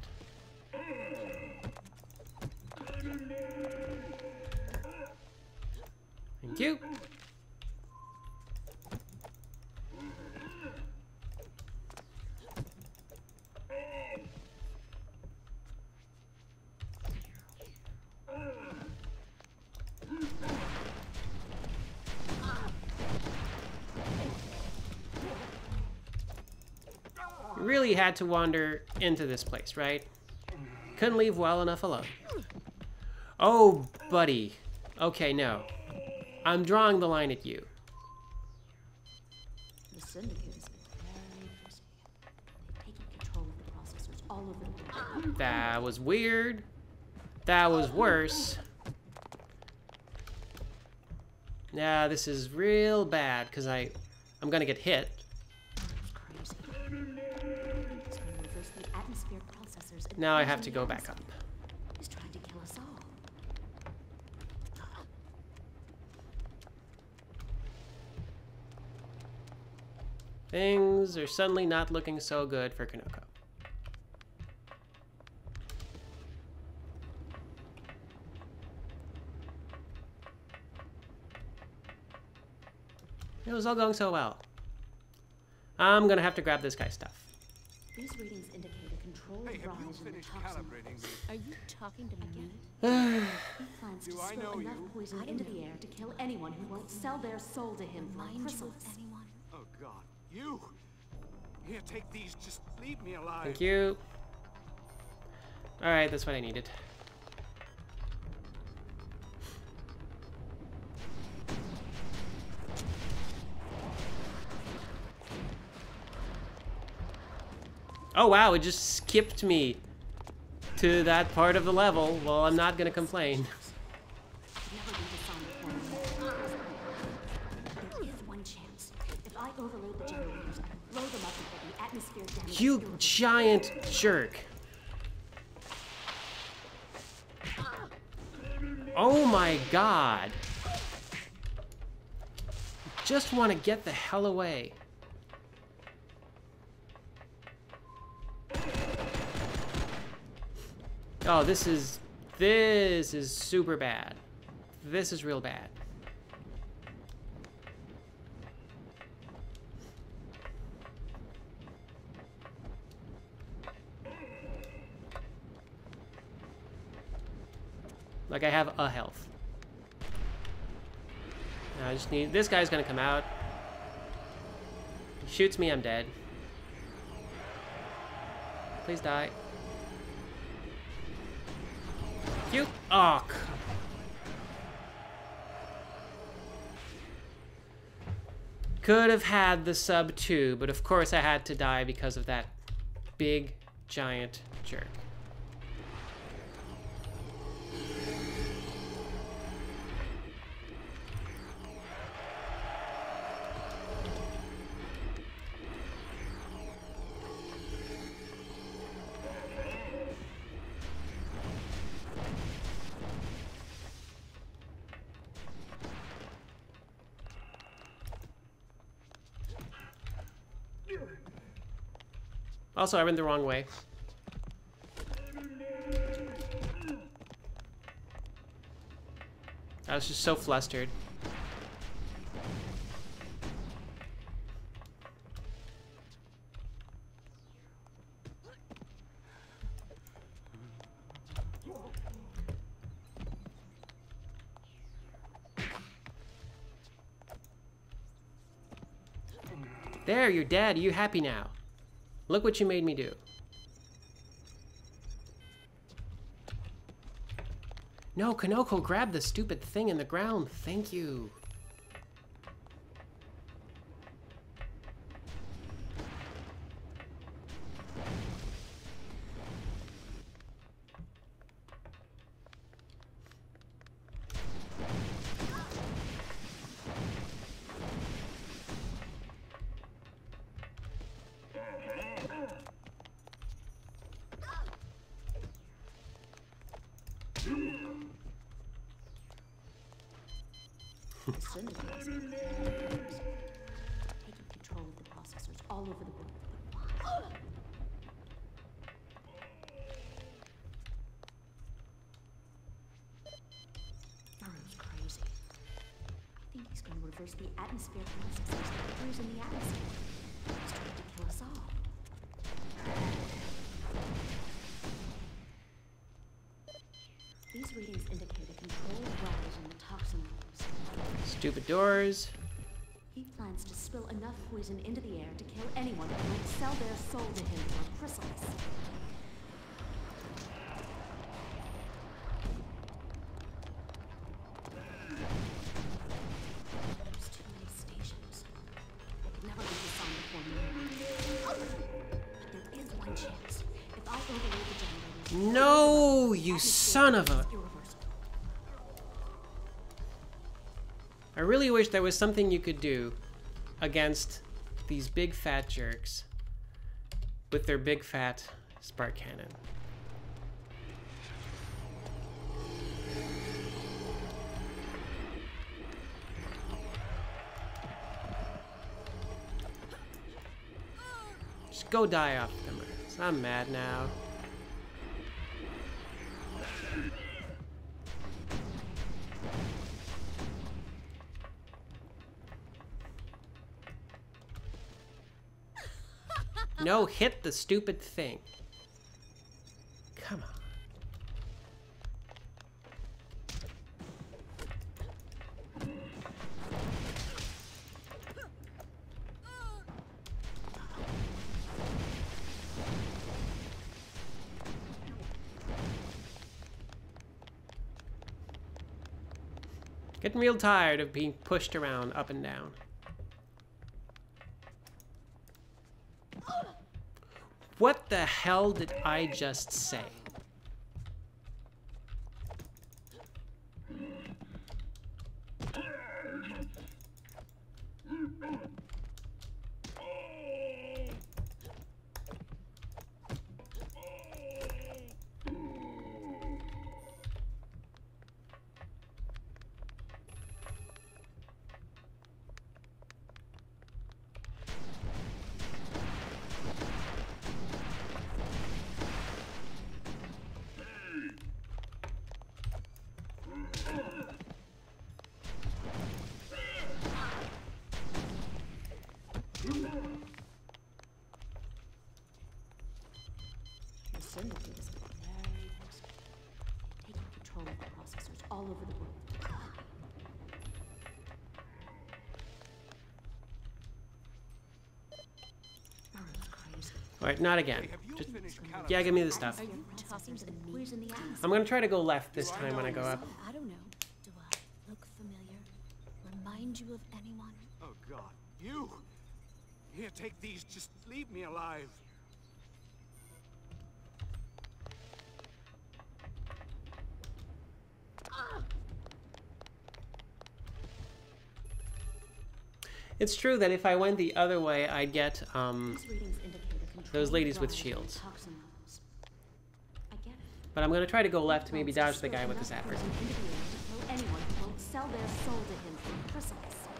Speaker 1: Thank you. Really had to wander into this place, right? Couldn't leave well enough alone. Oh, buddy. Okay, no. I'm drawing the line at you.
Speaker 14: The Syndicate is very busy. They've taken control of the processors all over the world.
Speaker 1: That was weird. That was worse. Yeah, this is real bad because I, I'm gonna get hit. Now I have to go back up.
Speaker 14: He's trying to kill us all.
Speaker 1: Things are suddenly not looking so good for Kanoko. It was all going so well. I'm gonna have to grab this guy's stuff.
Speaker 14: These readings indicate a controlled
Speaker 8: Hey, have you
Speaker 14: rise in the
Speaker 8: finished
Speaker 14: toxin
Speaker 8: calibrating
Speaker 14: levels.
Speaker 8: the-
Speaker 5: Are you talking to me?
Speaker 14: He plans to
Speaker 8: Do I
Speaker 14: spill
Speaker 8: know
Speaker 14: enough
Speaker 8: you?
Speaker 14: poison into the air to kill anyone who won't sell their soul to him for a chrysalis.
Speaker 5: Anyone?
Speaker 8: Oh God, you! Here, take these. Just leave me alive.
Speaker 1: Thank you. Alright, that's what I needed. Oh wow, it just skipped me to that part of the level. Well, I'm not gonna complain.
Speaker 14: There is one chance. If I overload the generators, blow them up and get the atmosphere damage.
Speaker 1: You giant jerk. Oh my god. Just want to get the hell away. Oh, this is, this is super bad. This is real bad. Like I have a health. Now I just need, this guy's gonna come out. He shoots me, I'm dead. Please die. You, oh, could have had the sub too, but of course I had to die because of that big giant jerk. Also, I went the wrong way. I was just so flustered. There, you're dead. Are you happy now? Look what you made me do. No, Kanoko, grab the stupid thing in the ground. Thank you.
Speaker 14: The syndicate is taking control of the processors all over the world. But why? Burrow's crazy. I think he's going to reverse the atmosphere processes that occurs in the atmosphere. He's trying to kill us all. These readings indicate a controlled rise in the toxin levels.
Speaker 1: Stupid doors.
Speaker 14: He plans to spill enough poison into the air to kill anyone who won't sell their soul to him for a chrysalis. There's too many stations. I could never leave this on before me. But there is one chance. If I overload the generators...
Speaker 1: No, you son of a... I really wish there was something you could do against these big fat jerks with their big fat spark cannon. Just go die off them. I'm mad now. No, hit the stupid thing. Come on. Getting real tired of being pushed around up and down. What the hell did I just say?
Speaker 14: All over the world.
Speaker 1: Alright, not again. Just, yeah, give me the stuff. I'm gonna try to go left this time when I go up.
Speaker 14: I don't know. Do I look familiar? Remind you of anyone?
Speaker 8: Oh God, you! Here, take these. Just leave me alive.
Speaker 1: It's true that if I went the other way, I'd get um, those ladies with shields. But I'm gonna try to go left to maybe dodge the guy with the zapper.
Speaker 14: Anyone won't sell their soul to him for precise.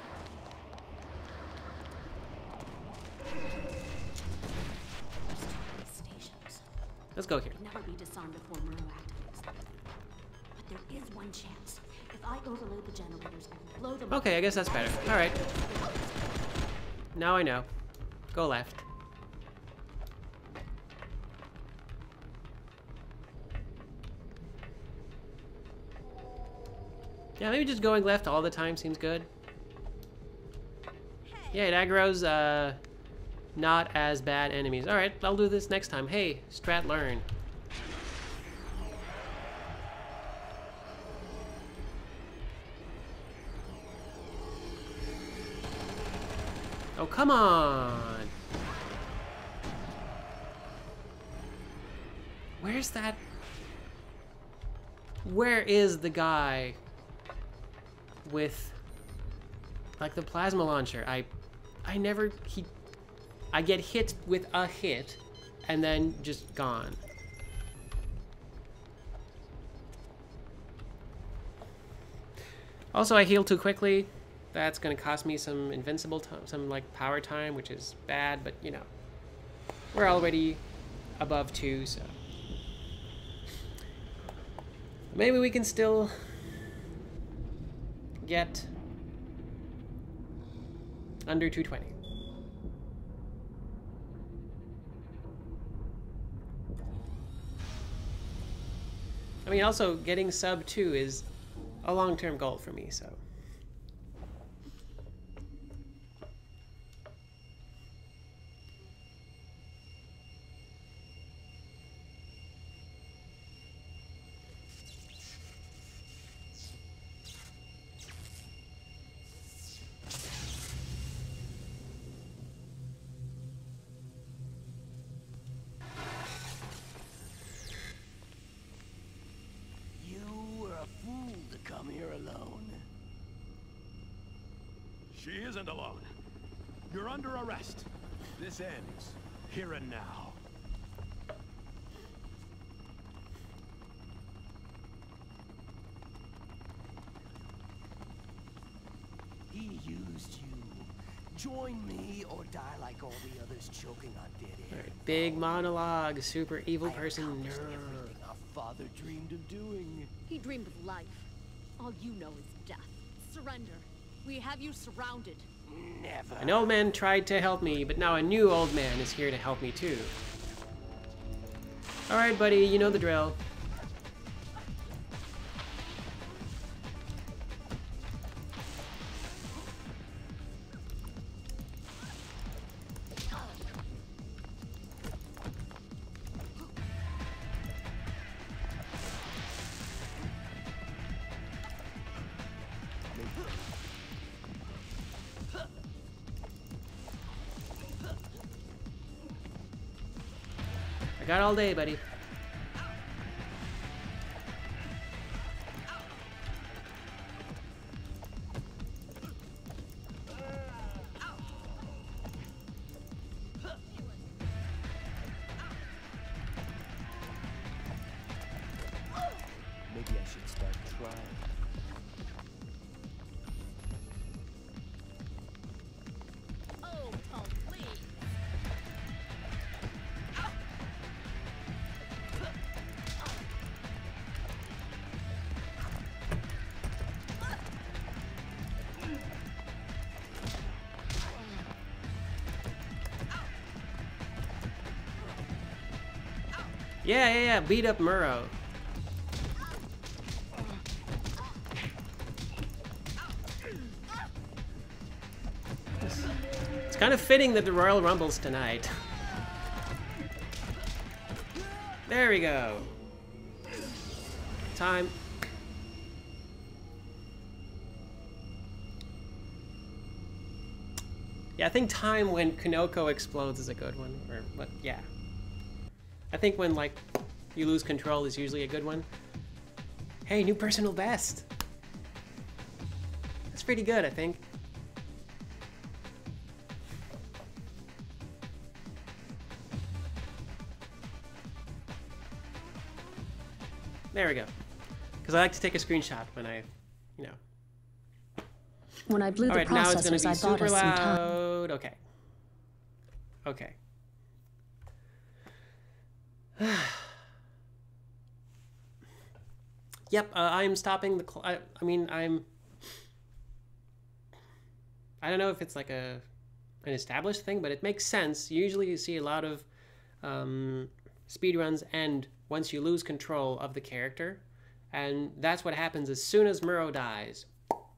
Speaker 1: Let's go here.
Speaker 14: Never be disarmed before Muro activates. But there is one chance. If I overload the generators, I will blow them up.
Speaker 1: Okay, I guess that's better. All right. Now I know. Go left. Yeah, maybe just going left all the time seems good. Yeah, it aggro's uh, not as bad enemies. All right, I'll do this next time. Hey, strat learn. Oh, come on. Where's that? Where is the guy with like the plasma launcher? I I never he I get hit with a hit and then just gone. Also, I heal too quickly. That's gonna cost me some invincible time, some like power time, which is bad, but you know, we're already above two, so maybe we can still get under two twenty. I mean, also getting sub two is a long-term goal for me, so.
Speaker 10: She isn't alone. You're under arrest. This ends here and now.
Speaker 11: He used you. Join me or die like all the others choking on dead air.
Speaker 1: Right, big monologue, super evil person.
Speaker 11: Everything our father dreamed of doing.
Speaker 5: He dreamed of life. All you know is death. Surrender. We have you surrounded.
Speaker 11: Never.
Speaker 1: An old man tried to help me, but now a new old man is here to help me too. Alright, buddy, you know the drill. I got all day, buddy.
Speaker 11: Maybe I should start trying.
Speaker 14: Oh, please.
Speaker 1: Yeah, yeah, yeah, beat up Murrow. It's kind of fitting that the Royal Rumble's tonight. There we go. Time. Yeah, I think time when Konoko explodes is a good one. Or, but yeah. I think when, like, you lose control is usually a good one. Hey, new personal best. That's pretty good, I think. There we go. Because I like to take a screenshot when I, you know.
Speaker 14: When I blew
Speaker 1: All
Speaker 14: the
Speaker 1: right, now it's going to
Speaker 14: processors,
Speaker 1: be
Speaker 14: I bought
Speaker 1: super
Speaker 14: us some time.
Speaker 1: loud. Okay. Okay. Yep, uh, I'm stopping the. Cl I, I mean, I'm. I don't know if it's like a an established thing, but it makes sense. Usually, you see a lot of um, speedruns end once you lose control of the character, and that's what happens as soon as Murrow dies.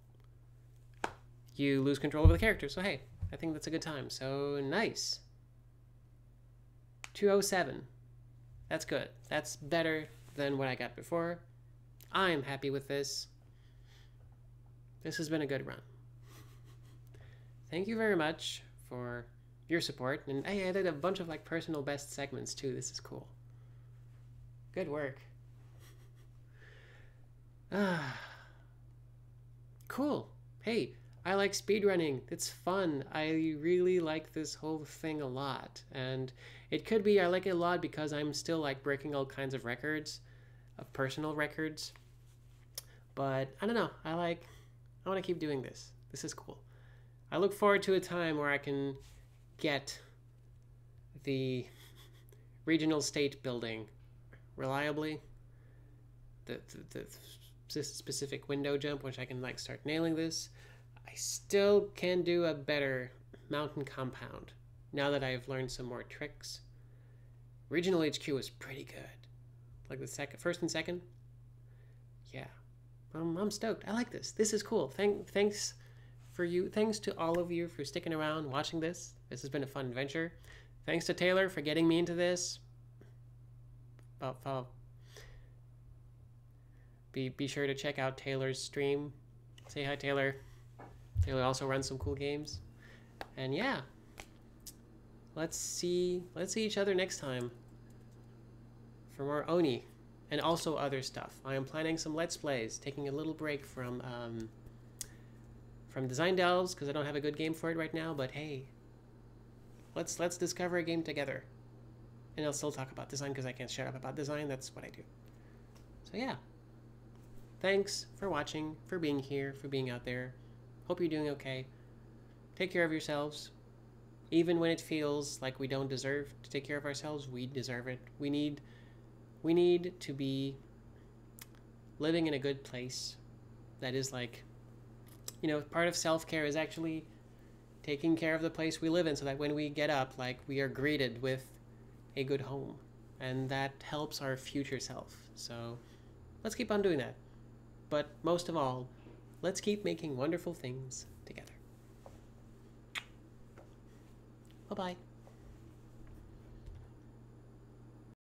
Speaker 1: You lose control of the character. So hey, I think that's a good time. So nice. two oh seven. That's good. That's better than what I got before. I'm happy with this. This has been a good run. Thank you very much for your support. And hey, I did a bunch of like personal best segments too. This is cool. Good work. Ah. Cool. Hey, I like speedrunning. It's fun. I really like this whole thing a lot. And it could be I like it a lot because I'm still like breaking all kinds of records, of personal records. But I don't know. I like, I want to keep doing this. This is cool. I look forward to a time where I can get the regional state building reliably. The, the, the specific window jump, which I can like start nailing this. I still can do a better mountain compound now that I've learned some more tricks. Regional H Q is pretty good. Like the second, first and second. Yeah, um, I'm stoked. I like this. This is cool. Thank, thanks for you. Thanks to all of you for sticking around, watching this. This has been a fun adventure. Thanks to Taylor for getting me into this. Oh, oh. Be be sure to check out Taylor's stream. Say hi, Taylor. Taylor also runs some cool games. And yeah, let's see let's see each other next time for more Oni and also other stuff. I am planning some Let's Plays, taking a little break from um, from Design Delves because I don't have a good game for it right now. But hey, let's let's discover a game together, and I'll still talk about design because I can't shut up about design. That's what I do. So yeah, thanks for watching, for being here, for being out there. Hope you're doing okay. Take care of yourselves. Even when it feels like we don't deserve to take care of ourselves, we deserve it. We need, we need to be living in a good place. That is like, you know, part of self-care is actually taking care of the place we live in so that when we get up, like, we are greeted with a good home. And that helps our future self. So let's keep on doing that. But most of all, let's keep making wonderful things together. Bye-bye.